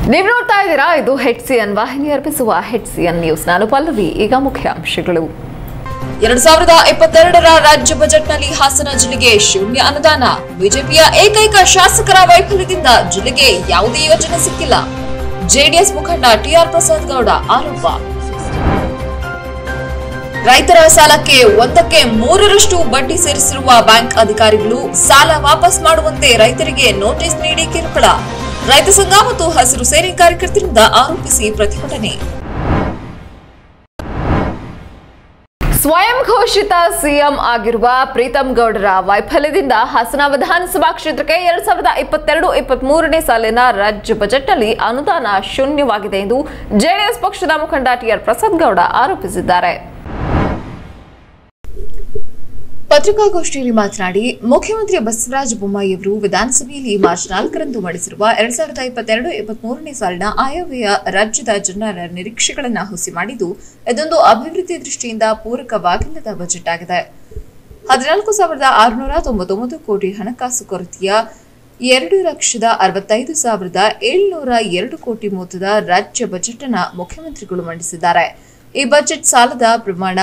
ನೀವು ನೋಡ್ತಾ ಇದ್ದೀರಾ ಇದು HCN ವಾಹಿನಿ ಅರ್ಪಿಸುವ HCN ನ್ಯೂಸ್. ನಾನು ಪಲ್ಲವಿ. ಈಗ ಮುಖ್ಯಾಂಶಗಳು. 2022ರ ರಾಜ್ಯ ಬಜೆಟ್ನಲ್ಲಿ ಹಾಸನ ಜಿಲ್ಲೆಗೆ ಶೂನ್ಯ ಅನುದಾನ. ಬಿಜೆಪಿಯ ಏಕೈಕ ಶಾಸಕರ ವೈಫಲ್ಯದಿಂದ ಜಿಲ್ಲೆಗೆ ಯಾವುದೇ ಯೋಜನೆ ಸಿಕ್ಕಿಲ್ಲ. ಜೆಡಿಎಸ್ ಮುಖಂಡ TR ಪ್ರಸಾದ್ ಗೌಡ ಆರೋಪ. ರೈತರ ಸಾಲಕ್ಕೆ 1ಕ್ಕೆ 3ರಷ್ಟು ಬಡ್ಡಿ ಸೇರಿಸಿರುವ ಬ್ಯಾಂಕ್ ಅಧಿಕಾರಿಗಳು ಸಾಲ ವಾಪಸ್ ಮಾಡುವಂತೆ ರೈತರಿಗೆ ನೋಟಿಸ್ ನೀಡಿ ಕಿರುಕುಳ. ರೈತ ಸಂಘ ಮತ್ತು ಹಸಿರು ಸೇನೆ ಕಾರ್ಯಕರ್ತರಿಂದ ಆರೋಪಿಸಿ ಪ್ರತಿಭಟನೆ. ಸ್ವಯಂ ಘೋಷಿತ ಸಿಎಂ ಆಗಿರುವ ಪ್ರೀತಂ ಗೌಡರ ವೈಫಲ್ಯದಿಂದ ಹಾಸನ ವಿಧಾನಸಭಾ ಕ್ಷೇತ್ರಕ್ಕೆ 2022-23ನೇ ಸಾಲಿನ ರಾಜ್ಯ ಬಜೆಟ್ನಲ್ಲಿ ಅನುದಾನ ಶೂನ್ಯವಾಗಿದೆ ಎಂದು ಜೆಡಿಎಸ್ ಪಕ್ಷದ ಮುಖಂಡ TR ಪ್ರಸಾದ್ ಗೌಡ ಆರೋಪಿಸಿದ್ದಾರೆ. ಪತ್ರಿಕಾಗೋಷ್ಠಿಯಲ್ಲಿ ಮಾತನಾಡಿ, ಮುಖ್ಯಮಂತ್ರಿ ಬಸವರಾಜ ಬೊಮ್ಮಾಯಿಯವರು ವಿಧಾನಸಭೆಯಲ್ಲಿ ಮಾರ್ಚ್ 4ರಂದು ಮಂಡಿಸಿರುವ 2022-23ನೇ ಸಾಲಿನ ಆಯವ್ಯಯ ರಾಜ್ಯದ ಜನರ ನಿರೀಕ್ಷೆಗಳನ್ನು ಹುಸಿ ಮಾಡಿದ್ದು, ಇದೊಂದು ಅಭಿವೃದ್ಧಿ ದೃಷ್ಟಿಯಿಂದ ಪೂರಕವಾಗಿಲ್ಲದ ಬಜೆಟ್ ಆಗಿದೆ. 14,699 ಕೋಟಿ ಹಣಕಾಸು ಕೊರತೆಯ 2,65,702 ಕೋಟಿ ಮೊತ್ತದ ರಾಜ್ಯ ಬಜೆಟ್ ಅನ್ನು ಮುಖ್ಯಮಂತ್ರಿಗಳು ಮಂಡಿಸಿದ್ದಾರೆ. ಈ ಬಜೆಟ್ ಸಾಲದ ಪ್ರಮಾಣ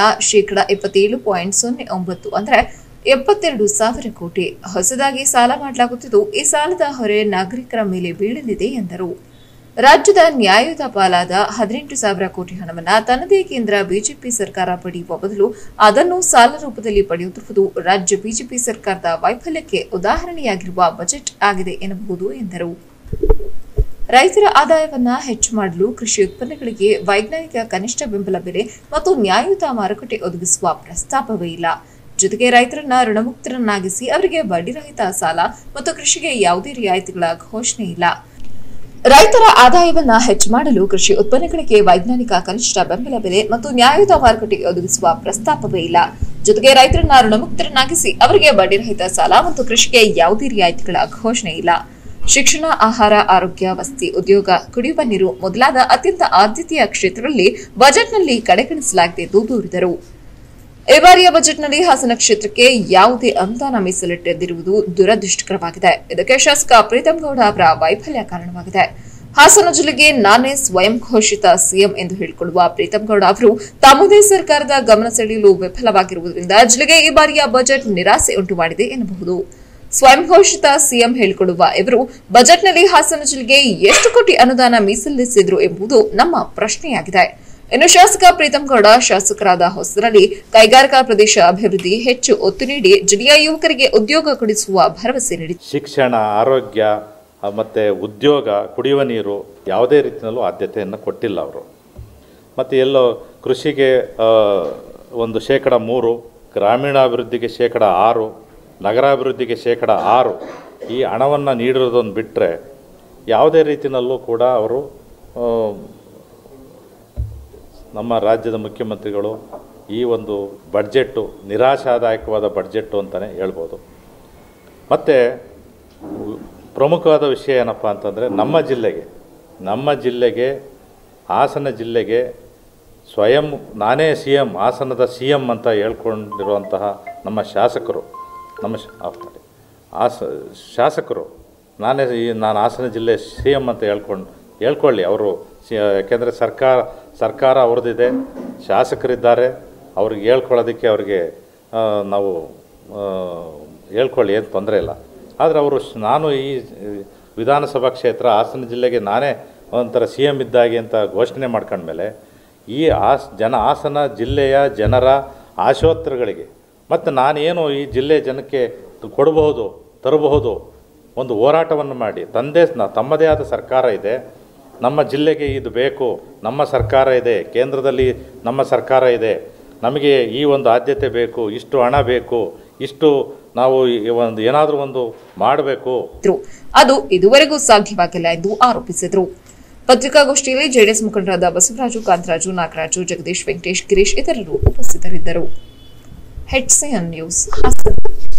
27.09 ಅಂದರೆ 72,000 ಕೋಟಿ ಹೊಸದಾಗಿ ಸಾಲ ಮಾಡಲಾಗುತ್ತಿದ್ದು, ಈ ಸಾಲದ ಹೊರೆ ನಾಗರಿಕರ ಮೇಲೆ ಬೀಳಲಿದೆ ಎಂದರು. ರಾಜ್ಯದ ನ್ಯಾಯಯುತ ಪಾಲಾದ 18,000 ಕೋಟಿ ಹಣವನ್ನು ತನ್ನದೇ ಕೇಂದ್ರ ಬಿಜೆಪಿ ಸರ್ಕಾರ ಪಡೆಯುವ ಬದಲು ಅದನ್ನು ಸಾಲ ರೂಪದಲ್ಲಿ ಪಡೆಯುತ್ತಿರುವುದು ರಾಜ್ಯ ಬಿಜೆಪಿ ಸರ್ಕಾರದ ವೈಫಲ್ಯಕ್ಕೆ ಉದಾಹರಣೆಯಾಗಿರುವ ಬಜೆಟ್ ಆಗಿದೆ ಎನ್ನಬಹುದು ಎಂದರು. ರೈತರ ಆದಾಯವನ್ನ ಹೆಚ್ಚು ಮಾಡಲು ಕೃಷಿ ಉತ್ಪನ್ನಗಳಿಗೆ ವೈಜ್ಞಾನಿಕ ಕನಿಷ್ಠ ಬೆಂಬಲ ಬೆಲೆ ಮತ್ತು ನ್ಯಾಯಯುತ ಮಾರುಕಟ್ಟೆ ಒದಗಿಸುವ ಪ್ರಸ್ತಾಪವೇ ಇಲ್ಲ. ಜೊತೆಗೆ ರೈತರನ್ನ ಋಣಮುಕ್ತರನ್ನಾಗಿಸಿ ಅವರಿಗೆ ಬಡ್ಡಿರಹಿತ ಸಾಲ ಮತ್ತು ಕೃಷಿಗೆ ಯಾವುದೇ ರಿಯಾಯಿತಿಗಳ ಘೋಷಣೆ ಇಲ್ಲ. ರೈತರ ಆದಾಯವನ್ನ ಹೆಚ್ಚು ಮಾಡಲು ಕೃಷಿ ಉತ್ಪನ್ನಗಳಿಗೆ ವೈಜ್ಞಾನಿಕ ಕನಿಷ್ಠ ಬೆಂಬಲ ಬೆಲೆ ಮತ್ತು ನ್ಯಾಯಯುತ ಮಾರುಕಟ್ಟೆ ಒದಗಿಸುವ ಪ್ರಸ್ತಾಪವೇ ಇಲ್ಲ. ಜೊತೆಗೆ ರೈತರನ್ನ ಋಣಮುಕ್ತರನ್ನಾಗಿಸಿ ಅವರಿಗೆ ಬಡ್ಡಿರಹಿತ ಸಾಲ ಮತ್ತು ಕೃಷಿಗೆ ಯಾವುದೇ ರಿಯಾಯಿತಿಗಳ ಘೋಷಣೆ ಇಲ್ಲ. ಶಿಕ್ಷಣ, ಆಹಾರ, ಆರೋಗ್ಯ, ವಸತಿ, ಉದ್ಯೋಗ, ಕುಡಿಯುವ ನೀರು ಮೊದಲಾದ ಅತ್ಯಂತ ಆದ್ಯತೆಯ ಕ್ಷೇತ್ರಗಳಲ್ಲಿ ಬಜೆಟ್ನಲ್ಲಿ ಕಡೆಗಣಿಸಲಾಗಿದೆ ಎಂದು ದೂರಿದರು. ಈ ಬಾರಿಯ ಬಜೆಟ್ನಲ್ಲಿ ಹಾಸನ ಕ್ಷೇತ್ರಕ್ಕೆ ಯಾವುದೇ ಅನುದಾನ ಮೀಸಲಿಟ್ಟದಿರುವುದು ದುರದೃಷ್ಟಕರವಾಗಿದೆ. ಇದಕ್ಕೆ ಶಾಸಕ ಪ್ರೀತಂ ಗೌಡ ಅವರ ವೈಫಲ್ಯ ಕಾರಣವಾಗಿದೆ. ಹಾಸನ ಜಿಲ್ಲೆಗೆ ನಾನೇ ಸ್ವಯಂ ಘೋಷಿತ ಸಿಎಂ ಎಂದು ಹೇಳಿಕೊಳ್ಳುವ ಪ್ರೀತಂ ಗೌಡ ಅವರು ತಮ್ಮದೇ ಸರ್ಕಾರದ ಗಮನ ಸೆಳೆಯಲು ವಿಫಲವಾಗಿರುವುದರಿಂದ ಜಿಲ್ಲೆಗೆ ಈ ಬಾರಿಯ ಬಜೆಟ್ ನಿರಾಸೆ ಉಂಟು ಮಾಡಿದೆ ಎನ್ನಬಹುದು. ಸ್ವಯಂ ಘೋಷಿತ ಸಿಎಂ ಹೇಳಿಕೊಳ್ಳುವ ಇವರು ಬಜೆಟ್ನಲ್ಲಿ ಹಾಸನ ಜಿಲ್ಲೆಗೆ ಎಷ್ಟು ಕೋಟಿ ಅನುದಾನ ಮೀಸಲಿರಿಸಿದ್ರು ಎಂಬುದು ನಮ್ಮ ಪ್ರಶ್ನೆಯಾಗಿದೆ. ಇನ್ನು ಶಾಸಕ ಪ್ರೀತಂ ಗೌಡ ಶಾಸಕರಾದ ಹೊಸದಲ್ಲಿ ಕೈಗಾರಿಕಾ ಪ್ರದೇಶ ಅಭಿವೃದ್ಧಿ ಹೆಚ್ಚು ಒತ್ತು ನೀಡಿ ಜಿಲ್ಲೆಯ ಯುವಕರಿಗೆ ಉದ್ಯೋಗ ಕೊಡಿಸುವ ಭರವಸೆ ನೀಡಿದ್ದಾರೆ. ಶಿಕ್ಷಣ, ಆರೋಗ್ಯ ಮತ್ತು ಉದ್ಯೋಗ, ಕುಡಿಯುವ ನೀರು ಯಾವುದೇ ರೀತಿಯಲ್ಲೂ ಆದ್ಯತೆಯನ್ನು ಕೊಟ್ಟಿಲ್ಲ ಅವರು. ಮತ್ತು ಎಲ್ಲೋ ಕೃಷಿಗೆ ಒಂದು 3%, ಗ್ರಾಮೀಣಾಭಿವೃದ್ಧಿಗೆ 6%, ನಗರಾಭಿವೃದ್ಧಿಗೆ 6%, ಈ ಹಣವನ್ನು ನೀಡಿರೋದನ್ನು ಬಿಟ್ಟರೆ ಯಾವುದೇ ರೀತಿಯಲ್ಲೂ ಕೂಡ ಅವರು ನಮ್ಮ ರಾಜ್ಯದ ಮುಖ್ಯಮಂತ್ರಿಗಳು ಈ ಒಂದು ಬಡ್ಜೆಟ್ಟು ನಿರಾಶಾದಾಯಕವಾದ ಬಡ್ಜೆಟ್ಟು ಅಂತಲೇ ಹೇಳ್ಬೋದು. ಮತ್ತು ಪ್ರಮುಖವಾದ ವಿಷಯ ಏನಪ್ಪ ಅಂತಂದರೆ ನಮ್ಮ ಜಿಲ್ಲೆಗೆ ಹಾಸನ ಜಿಲ್ಲೆಗೆ ಸ್ವಯಂ ನಾನೇ CM, ಹಾಸನದ CM ಅಂತ ಹೇಳ್ಕೊಂಡಿರುವಂತಹ ನಮ್ಮ ಶಾಸಕರು ನಾನು ಹಾಸನ ಜಿಲ್ಲೆ CM ಅಂತ ಹೇಳ್ಕೊಳ್ಳಿ ಅವರು. ಯಾಕೆಂದರೆ ಸರ್ಕಾರ ಅವ್ರದ್ದಿದೆ, ಶಾಸಕರಿದ್ದಾರೆ, ಅವ್ರಿಗೆ ಹೇಳ್ಕೊಳ್ಳೋದಕ್ಕೆ ಅವ್ರಿಗೆ ನಾವು ಹೇಳ್ಕೊಳ್ಳಿ, ಏನು ತೊಂದರೆ ಇಲ್ಲ. ಆದರೆ ನಾನು ಈ ವಿಧಾನಸಭಾ ಕ್ಷೇತ್ರ ಹಾಸನ ಜಿಲ್ಲೆಗೆ ನಾನೇ ಒಂಥರ CM ಇದ್ದಾಗೆ ಅಂತ ಘೋಷಣೆ ಮಾಡ್ಕೊಂಡ್ಮೇಲೆ ಈ ಹಾಸನ ಜಿಲ್ಲೆಯ ಜನರ ಆಶೋತ್ತರಗಳಿಗೆ ಮತ್ತು ನಾನೇನು ಈ ಜಿಲ್ಲೆ ಜನಕ್ಕೆ ತರಬಹುದು ಒಂದು ಹೋರಾಟವನ್ನು ಮಾಡಿ ತಮ್ಮದೇ ಆದ ಸರ್ಕಾರ ಇದೆ, ನಮ್ಮ ಜಿಲ್ಲೆಗೆ ಇದು ಬೇಕು, ನಮ್ಮ ಸರ್ಕಾರ ಇದೆ, ಕೇಂದ್ರದಲ್ಲಿ ನಮ್ಮ ಸರ್ಕಾರ ಇದೆ, ನಮಗೆ ಈ ಒಂದು ಆದ್ಯತೆ ಬೇಕು, ಇಷ್ಟು ಹಣ ಬೇಕು, ಇಷ್ಟು ನಾವು ಏನಾದರೂ ಒಂದು ಮಾಡಬೇಕು, ಅದು ಇದುವರೆಗೂ ಸಾಧ್ಯವಾಗಿಲ್ಲ ಎಂದು ಆರೋಪಿಸಿದರು. ಪತ್ರಿಕಾಗೋಷ್ಠಿಯಲ್ಲಿ ಜೆಡಿಎಸ್ ಮುಖಂಡರಾದ ಬಸವರಾಜು, ಕಾಂತರಾಜು, ನಾಗರಾಜು, ಜಗದೀಶ್, ವೆಂಕಟೇಶ್, ಗಿರೀಶ್ ಇತರರು ಉಪಸ್ಥಿತರಿದ್ದರು. HCN news Hassan.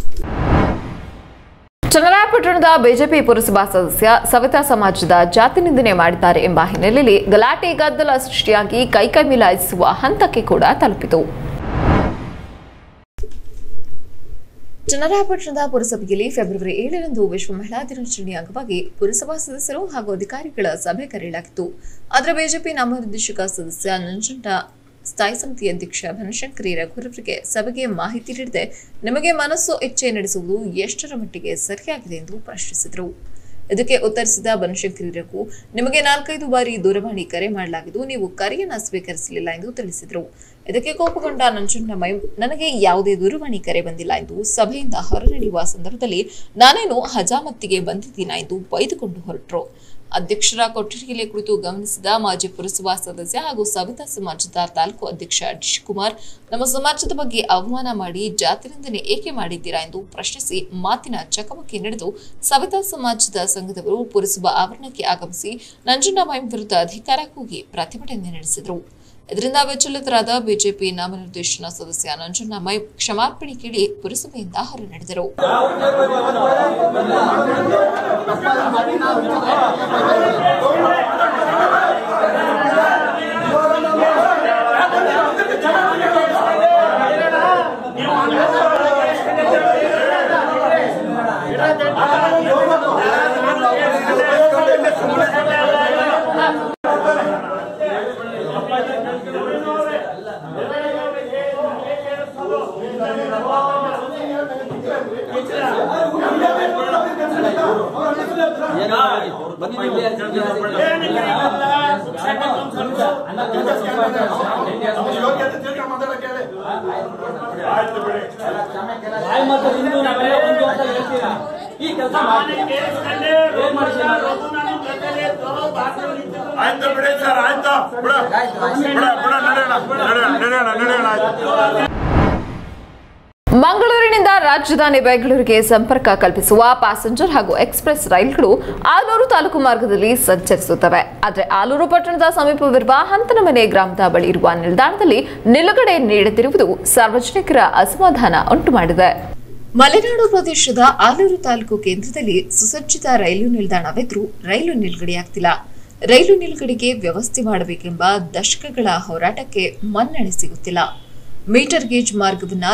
ಚನ್ನರಾಯಪಟ್ಟಣದ ಬಿಜೆಪಿ ಪುರಸಭಾ ಸದಸ್ಯ ಸವಿತಾ ಸಮಾಜದ ಜಾತಿ ನಿಂದನೆ ಮಾಡಿದ್ದಾರೆ ಎಂಬ ಹಿನ್ನೆಲೆಯಲ್ಲಿ ಗಲಾಟೆ ಗದ್ದಲ ಸೃಷ್ಟಿಯಾಗಿ ಕೈಕೈ ಮಿಲಾಯಿಸುವ ಹಂತಕ್ಕೆ ಕೂಡ ತಲುಪಿತು. ಚನ್ನರಾಯಪಟ್ಟಣದ ಪುರಸಭೆಯಲ್ಲಿ ಫೆಬ್ರವರಿ 7ರಂದು ವಿಶ್ವ ಮಹಿಳಾ ದಿನಾಚರಣೆ ಅಂಗವಾಗಿ ಪುರಸಭಾ ಸದಸ್ಯರು ಹಾಗೂ ಅಧಿಕಾರಿಗಳ ಸಭೆ ಕರೆಯಲಾಗಿತ್ತು. ಆದರೆ ಬಿಜೆಪಿ ನಾಮನಿರ್ದೇಶಕ ಸದಸ್ಯ ನಂಜುಂಡ, ಸ್ಥಾಯಿ ಸಮಿತಿ ಅಧ್ಯಕ್ಷ ಬನಶಂಕರಿ ರಘುವರವರಿಗೆ ಸಭೆಗೆ ಮಾಹಿತಿ ನೀಡದೆ ನಿಮಗೆ ಮನಸ್ಸು ಇಚ್ಛೆ ನಡೆಸುವುದು ಎಷ್ಟರ ಮಟ್ಟಿಗೆ ಸರಿಯಾಗಿದೆ ಎಂದು ಪ್ರಶ್ನಿಸಿದರು. ಇದಕ್ಕೆ ಉತ್ತರಿಸಿದ ಬನಶಂಕರಿ ರಘು, ನಿಮಗೆ 4-5 ಬಾರಿ ದೂರವಾಣಿ ಕರೆ ಮಾಡಲಾಗಿದ್ದು ನೀವು ಕರೆಯನ್ನ ಸ್ವೀಕರಿಸಲಿಲ್ಲ ಎಂದು ತಿಳಿಸಿದರು. ಇದಕ್ಕೆ ಕೋಪಗೊಂಡ ನಂಜುಂಡಮೈ, ನನಗೆ ಯಾವುದೇ ದೂರವಾಣಿ ಕರೆ ಬಂದಿಲ್ಲ ಎಂದು ಸಭೆಯಿಂದ ಹೊರನಡೆಯುವ ಸಂದರ್ಭದಲ್ಲಿ ನಾನೇನು ಹಜಾಮತ್ತಿಗೆ ಬಂದಿದ್ದೀನಾ ಎಂದು ಬೈದುಕೊಂಡು ಹೊರಟರು. ಅಧ್ಯಕ್ಷರ ಕೊಠಡಿಯಲ್ಲಿ ಕುಳಿತು ಗಮನಿಸಿದ ಮಾಜಿ ಪುರಸಭಾ ಸದಸ್ಯ ಹಾಗೂ ಸವಿತಾ ಸಮಾಜದ ತಾಲೂಕು ಅಧ್ಯಕ್ಷ ಡಿಶ್ ಕುಮಾರ್, ನಮ್ಮ ಸಮಾಜದ ಬಗ್ಗೆ ಅವಮಾನ ಮಾಡಿ ಜಾತಿ ನಿಂದನೆ ಏಕೆ ಮಾಡಿದ್ದೀರಾ ಎಂದು ಪ್ರಶ್ನಿಸಿ ಮಾತಿನ ಚಕಮಕಿ ನಡೆದು ಸವಿತಾ ಸಮಾಜದ ಸಂಘದವರು ಪುರಸಭಾ ಆವರಣಕ್ಕೆ ಆಗಮಿಸಿ ನಂಜುಂಡಮೈ ವಿರುದ್ಧ ಅಧಿಕಾರ ಕೂಗಿ ಪ್ರತಿಭಟನೆ ನಡೆಸಿದರು. ಇದರಿಂದ ವಿಚಲಿತರಾದ ಬಿಜೆಪಿ ನಾಮನಿರ್ದೇಶನ ಸದಸ್ಯ ನಂಜುಂಡಮೈ ಕ್ಷಮಾರ್ಪಣೆ ಕೇಳಿ ಪುರಸಭೆಯಿಂದ ಹೊರನಡೆದರು. ಮಂಗಳೂರಿನಿಂದ ರಾಜಧಾನಿ ಬೆಂಗಳೂರಿಗೆ ಸಂಪರ್ಕ ಕಲ್ಪಿಸುವ ಪ್ಯಾಸೆಂಜರ್ ಹಾಗೂ ಎಕ್ಸ್ಪ್ರೆಸ್ ರೈಲುಗಳು ಆಲೂರು ತಾಲೂಕು ಮಾರ್ಗದಲ್ಲಿ ಸಂಚರಿಸುತ್ತವೆ. ಆದರೆ ಆಲೂರು ಪಟ್ಟಣದ ಸಮೀಪವಿರುವ ಹಂತನಮನೆ ಗ್ರಾಮದ ಬಳಿ ಇರುವ ನಿಲ್ದಾಣದಲ್ಲಿ ನಿಲುಗಡೆ ನೀಡುತ್ತಿರುವುದು ಸಾರ್ವಜನಿಕರ ಅಸಮಾಧಾನ ಉಂಟುಮಾಡಿದೆ. ಮಲೆನಾಡು ಪ್ರದೇಶದ ಆಲೂರು ತಾಲೂಕು ಕೇಂದ್ರದಲ್ಲಿ ಸುಸಜ್ಜಿತ ರೈಲು ನಿಲ್ದಾಣವಿದ್ರೂ ರೈಲು ನಿಲುಗಡೆಯಾಗ್ತಿಲ್ಲ. ರೈಲು ನಿಲುಗಡೆಗೆ ವ್ಯವಸ್ಥೆ ಮಾಡಬೇಕೆಂಬ ದಶಕಗಳ ಹೋರಾಟಕ್ಕೆ ಮನ್ನಣೆ ಸಿಗುತ್ತಿಲ್ಲ. ಮೀಟರ್ ಗೇಜ್ ಮಾರ್ಗವನ್ನು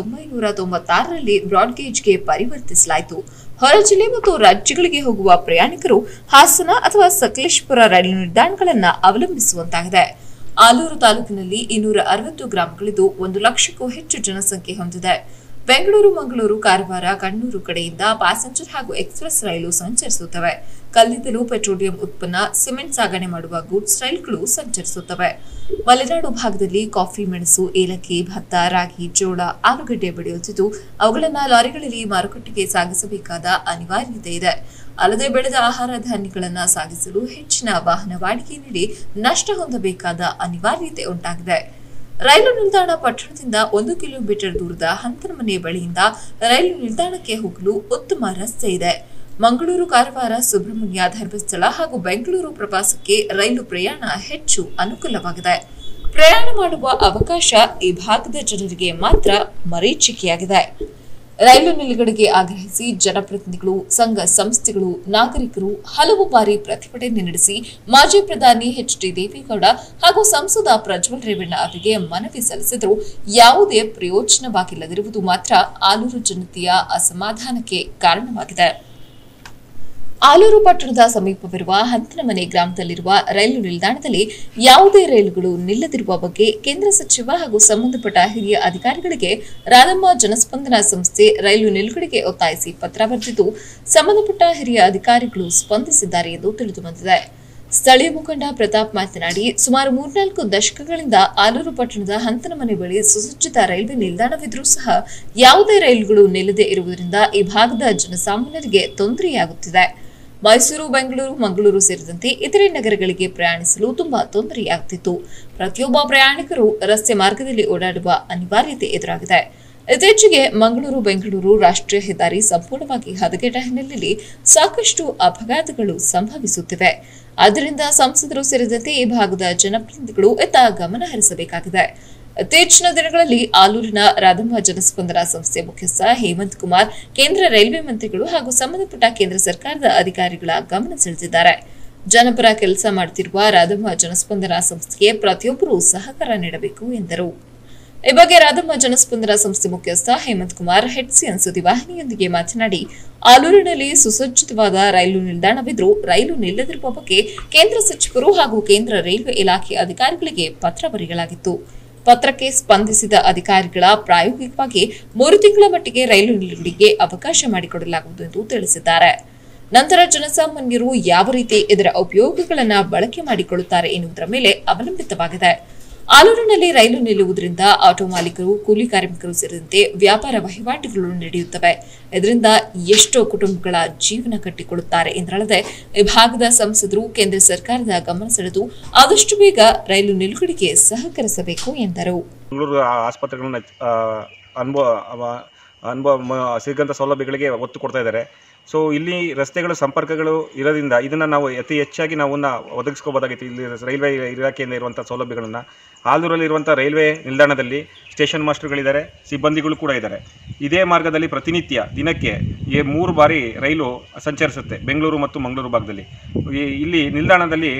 1996ರಲ್ಲಿ ಬ್ರಾಡ್ ಗೇಜ್ಗೆ ಪರಿವರ್ತಿಸಲಾಯಿತು. ಹೊರ ಜಿಲ್ಲೆ ಮತ್ತು ರಾಜ್ಯಗಳಿಗೆ ಹೋಗುವ ಪ್ರಯಾಣಿಕರು ಹಾಸನ ಅಥವಾ ಸಕಲೇಶಪುರ ರೈಲು ನಿಲ್ದಾಣಗಳನ್ನು ಅವಲಂಬಿಸುವಂತಾಗಿದೆ. ಆಲೂರು ತಾಲೂಕಿನಲ್ಲಿ 260 ಗ್ರಾಮಗಳಿದ್ದು 1 ಲಕ್ಷಕ್ಕೂ ಹೆಚ್ಚು ಜನಸಂಖ್ಯೆ ಹೊಂದಿದೆ. ಬೆಂಗಳೂರು, ಮಂಗಳೂರು, ಕಾರವಾರ, ಕಣ್ಣೂರು ಕಡೆಯಿಂದ ಪ್ಯಾಸೆಂಜರ್ ಹಾಗೂ ಎಕ್ಸ್ಪ್ರೆಸ್ ರೈಲು ಸಂಚರಿಸುತ್ತವೆ. ಕಲ್ಲಿದ್ದಲು, ಪೆಟ್ರೋಲಿಯಂ ಉತ್ಪನ್ನ, ಸಿಮೆಂಟ್ ಸಾಗಣೆ ಮಾಡುವ ಗೂಡ್ಸ್ ರೈಲುಗಳು ಸಂಚರಿಸುತ್ತವೆ. ಮಲೆನಾಡು ಭಾಗದಲ್ಲಿ ಕಾಫಿ, ಮೆಣಸು, ಏಲಕ್ಕಿ, ಭತ್ತ, ರಾಗಿ, ಜೋಳ, ಆಲೂಗಡ್ಡೆ ಬೆಳೆಯುತ್ತಿದ್ದು ಅವುಗಳನ್ನು ಲಾರಿಗಳಲ್ಲಿ ಮಾರುಕಟ್ಟೆಗೆ ಸಾಗಿಸಬೇಕಾದ ಅನಿವಾರ್ಯತೆ ಇದೆ. ಅಲ್ಲದೆ ಬೆಳೆದ ಆಹಾರ ಧಾನ್ಯಗಳನ್ನು ಸಾಗಿಸಲು ಹೆಚ್ಚಿನ ವಾಹನ ಬಾಡಿಗೆ ನೀಡಿ ನಷ್ಟ ಹೊಂದಬೇಕಾದ ಅನಿವಾರ್ಯತೆ ಉಂಟಾಗಿದೆ. ರೈಲು ನಿಲ್ದಾಣ ಪಟ್ಟಣದಿಂದ 1 ಕಿಲೋಮೀಟರ್ ದೂರದ ಹಂತನಮನೆ ಬಳಿಯಿಂದ ರೈಲು ನಿಲ್ದಾಣಕ್ಕೆ ಹೋಗಲು ಉತ್ತಮ ರಸ್ತೆ ಇದೆ. ಮಂಗಳೂರು, ಕಾರವಾರ, ಸುಬ್ರಹ್ಮಣ್ಯ, ಧರ್ಮಸ್ಥಳ ಹಾಗೂ ಬೆಂಗಳೂರು ಪ್ರವಾಸಕ್ಕೆ ರೈಲು ಪ್ರಯಾಣ ಹೆಚ್ಚು ಅನುಕೂಲವಾಗಿದೆ. ಪ್ರಯಾಣ ಮಾಡುವ ಅವಕಾಶ ಈ ಭಾಗದ ಜನರಿಗೆ ಮಾತ್ರ ಮರೀಚಿಕೆಯಾಗಿದೆ. ರೈಲು ನಿಲುಗಡೆಗೆ ಆಗ್ರಹಿಸಿ ಜನಪ್ರತಿನಿಧಿಗಳು, ಸಂಘ ಸಂಸ್ಥೆಗಳು, ನಾಗರಿಕರು ಹಲವು ಬಾರಿ ಪ್ರತಿಭಟನೆ ನಡೆಸಿ ಮಾಜಿ ಪ್ರಧಾನಿ ಎಚ್.ಡಿ. ದೇವೇಗೌಡ ಹಾಗೂ ಸಂಸದ ಪ್ರಜ್ವಲ್ ರೇವಣ್ಣ ಅವರಿಗೆ ಮನವಿ ಸಲ್ಲಿಸಿದರೂ ಯಾವುದೇ ಪ್ರಯೋಜನವಾಗಿಲ್ಲದಿರುವುದು ಮಾತ್ರ ಆಲೂರು ಜನತೆಯ ಅಸಮಾಧಾನಕ್ಕೆ ಕಾರಣವಾಗಿದೆ. ಆಲೂರು ಪಟ್ಟಣದ ಸಮೀಪವಿರುವ ಹಂತನಮನೆ ಗ್ರಾಮದಲ್ಲಿರುವ ರೈಲು ನಿಲ್ದಾಣದಲ್ಲಿ ಯಾವುದೇ ರೈಲುಗಳು ನಿಲ್ಲದಿರುವ ಬಗ್ಗೆ ಕೇಂದ್ರ ಸಚಿವ ಹಾಗೂ ಸಂಬಂಧಪಟ್ಟ ಹಿರಿಯ ಅಧಿಕಾರಿಗಳಿಗೆ ರಾಧಮ್ಮ ಜನಸ್ಪಂದನ ಸಂಸ್ಥೆ ರೈಲು ನಿಲುಗಡೆಗೆ ಒತ್ತಾಯಿಸಿ ಪತ್ರ ಬರೆದಿದ್ದು ಸಂಬಂಧಪಟ್ಟ ಹಿರಿಯ ಅಧಿಕಾರಿಗಳು ಸ್ಪಂದಿಸಿದ್ದಾರೆ ಎಂದು ತಿಳಿದುಬಂದಿದೆ. ಸ್ಥಳೀಯ ಮುಖಂಡ ಪ್ರತಾಪ್ ಮಾತನಾಡಿ, ಸುಮಾರು 3-4 ದಶಕಗಳಿಂದ ಆಲೂರು ಪಟ್ಟಣದ ಹಂತನಮನೆ ಬಳಿ ಸುಸಜ್ಜಿತ ರೈಲ್ವೆ ನಿಲ್ದಾಣವಿದ್ರೂ ಸಹ ಯಾವುದೇ ರೈಲುಗಳು ನಿಲ್ಲದೆ ಇರುವುದರಿಂದ ಈ ಭಾಗದ ಜನಸಾಮಾನ್ಯರಿಗೆ ತೊಂದರೆಯಾಗುತ್ತಿದೆ. ಮೈಸೂರು, ಬೆಂಗಳೂರು, ಮಂಗಳೂರು ಸೇರಿದಂತೆ ಇತರೆ ನಗರಗಳಿಗೆ ಪ್ರಯಾಣಿಸಲು ತುಂಬಾ ತೊಂದರೆಯಾಗುತ್ತಿತ್ತು. ಪ್ರತಿಯೊಬ್ಬ ಪ್ರಯಾಣಿಕರು ರಸ್ತೆ ಮಾರ್ಗದಲ್ಲಿ ಓಡಾಡುವ ಅನಿವಾರ್ಯತೆ ಎದುರಾಗಿದೆ. ಇತ್ತೀಚೆಗೆ ಮಂಗಳೂರು ಬೆಂಗಳೂರು ರಾಷ್ಟ್ರೀಯ ಹೆದ್ದಾರಿ ಸಂಪೂರ್ಣವಾಗಿ ಹದಗೆಟ್ಟ ಹಿನ್ನೆಲೆಯಲ್ಲಿ ಸಾಕಷ್ಟು ಅಪಘಾತಗಳು ಸಂಭವಿಸುತ್ತಿವೆ. ಆದ್ದರಿಂದ ಸಂಸದರು ಸೇರಿದಂತೆ ಈ ಭಾಗದ ಜನಪ್ರತಿನಿಧಿಗಳು ಇತ್ತ ಗಮನ ಹರಿಸಬೇಕಾಗಿದೆ. ಇತ್ತೀಚಿನ ದಿನಗಳಲ್ಲಿ ಆಲೂರಿನ ರಾಧಮ್ಮ ಜನಸ್ಪಂದನ ಸಂಸ್ಥೆ ಮುಖ್ಯಸ್ಥ ಹೇಮಂತ್ ಕುಮಾರ್, ಕೇಂದ್ರ ರೈಲ್ವೆ ಮಂತ್ರಿಗಳು ಹಾಗೂ ಸಂಬಂಧಪಟ್ಟ ಕೇಂದ್ರ ಸರ್ಕಾರದ ಅಧಿಕಾರಿಗಳ ಗಮನ ಸೆಳೆದಿದ್ದಾರೆ. ಜನಪರ ಕೆಲಸ ಮಾಡುತ್ತಿರುವ ರಾಧಮ್ಮ ಜನಸ್ಪಂದನ ಸಂಸ್ಥೆಗೆ ಪ್ರತಿಯೊಬ್ಬರೂ ಸಹಕಾರ ನೀಡಬೇಕು ಎಂದರು. ಈ ಬಗ್ಗೆ ರಾಧಮ್ಮ ಜನಸ್ಪಂದನ ಸಂಸ್ಥೆ ಮುಖ್ಯಸ್ಥ ಹೇಮಂತ್ ಕುಮಾರ್ ಹೆಚ್ಸಿಎನ್ ಸುದ್ದಿವಾಹಿನಿಯೊಂದಿಗೆ ಮಾತನಾಡಿ, ಆಲೂರಿನಲ್ಲಿ ಸುಸಜ್ಜಿತವಾದ ರೈಲು ನಿಲ್ದಾಣವಿದ್ರೂ ರೈಲು ನಿಲ್ಲದಿರುವ ಬಗ್ಗೆ ಕೇಂದ್ರ ಸಚಿವರು ಹಾಗೂ ಕೇಂದ್ರ ರೈಲ್ವೆ ಇಲಾಖೆ ಅಧಿಕಾರಿಗಳಿಗೆ ಪತ್ರ ಬರೆಯಲಾಗಿತ್ತು. ಪತ್ರಕ್ಕೆ ಸ್ಪಂದಿಸಿದ ಅಧಿಕಾರಿಗಳ ಪ್ರಾಯೋಗಿಕವಾಗಿ 3 ತಿಂಗಳ ಮಟ್ಟಿಗೆ ರೈಲು ನಿಲುಗಡೆಗೆ ಅವಕಾಶ ಮಾಡಿಕೊಡಲಾಗುವುದು ಎಂದು ತಿಳಿಸಿದ್ದಾರೆ. ನಂತರ ಜನಸಾಮಾನ್ಯರು ಯಾವ ರೀತಿ ಇದರ ಉಪಯೋಗಗಳನ್ನು ಬಳಕೆ ಮಾಡಿಕೊಳ್ಳುತ್ತಾರೆ ಎನ್ನುವುದರ ಮೇಲೆ ಅವಲಂಬಿತವಾಗಿದೆ. ಆಲೂರಿನಲ್ಲಿ ರೈಲು ನಿಲ್ಲುವುದರಿಂದ ಆಟೋ ಮಾಲೀಕರು, ಕೂಲಿ ಕಾರ್ಮಿಕರು ಸೇರಿದಂತೆ ವ್ಯಾಪಾರ ವಹಿವಾಟುಗಳು ನಡೆಯುತ್ತವೆ. ಇದರಿಂದ ಎಷ್ಟೋ ಕುಟುಂಬಗಳ ಜೀವನ ಕಟ್ಟಿಕೊಳ್ಳುತ್ತಾರೆ ಎಂದಲ್ಲದೆ ಈ ಭಾಗದ ಸಂಸದರು ಕೇಂದ್ರ ಸರ್ಕಾರದ ಗಮನ ಸೆಳೆದು ಆದಷ್ಟು ಬೇಗ ರೈಲು ನಿಲುಗಡೆಗೆ ಸಹಕರಿಸಬೇಕು ಎಂದರು. ಬೆಂಗಳೂರು ಆಸ್ಪತ್ರೆಗಳನ್ನ ಸಿಗಂತ ಸೌಲಭ್ಯಗಳಿಗೆ ಒತ್ತು ಕೊಡ್ತಾ ಇದ್ದಾರೆ. ಸೊ ಇಲ್ಲಿ ರಸ್ತೆಗಳು ಸಂಪರ್ಕಗಳು ಇರೋದ್ರಿಂದ ಇದನ್ನು ನಾವು ಅತಿ ಹೆಚ್ಚಾಗಿ ಒದಗಿಸ್ಕೋಬೋದಾಗಿತ್ತು. ಇಲ್ಲಿ ರೈಲ್ವೆ ಇಲಾಖೆಯಿಂದ ಇರುವಂಥ ಸೌಲಭ್ಯಗಳನ್ನು ಆಲೂರಲ್ಲಿರುವಂಥ ರೈಲ್ವೆ ನಿಲ್ದಾಣದಲ್ಲಿ ಸ್ಟೇಷನ್ ಮಾಸ್ಟರ್ಗಳಿದ್ದಾರೆ, ಸಿಬ್ಬಂದಿಗಳು ಕೂಡ ಇದ್ದಾರೆ. ಇದೇ ಮಾರ್ಗದಲ್ಲಿ ಪ್ರತಿನಿತ್ಯ ದಿನಕ್ಕೆ 3 ಬಾರಿ ರೈಲು ಸಂಚರಿಸುತ್ತೆ ಬೆಂಗಳೂರು ಮತ್ತು ಮಂಗಳೂರು ಭಾಗದಲ್ಲಿ. ಇಲ್ಲಿ ನಿಲ್ದಾಣದಲ್ಲಿ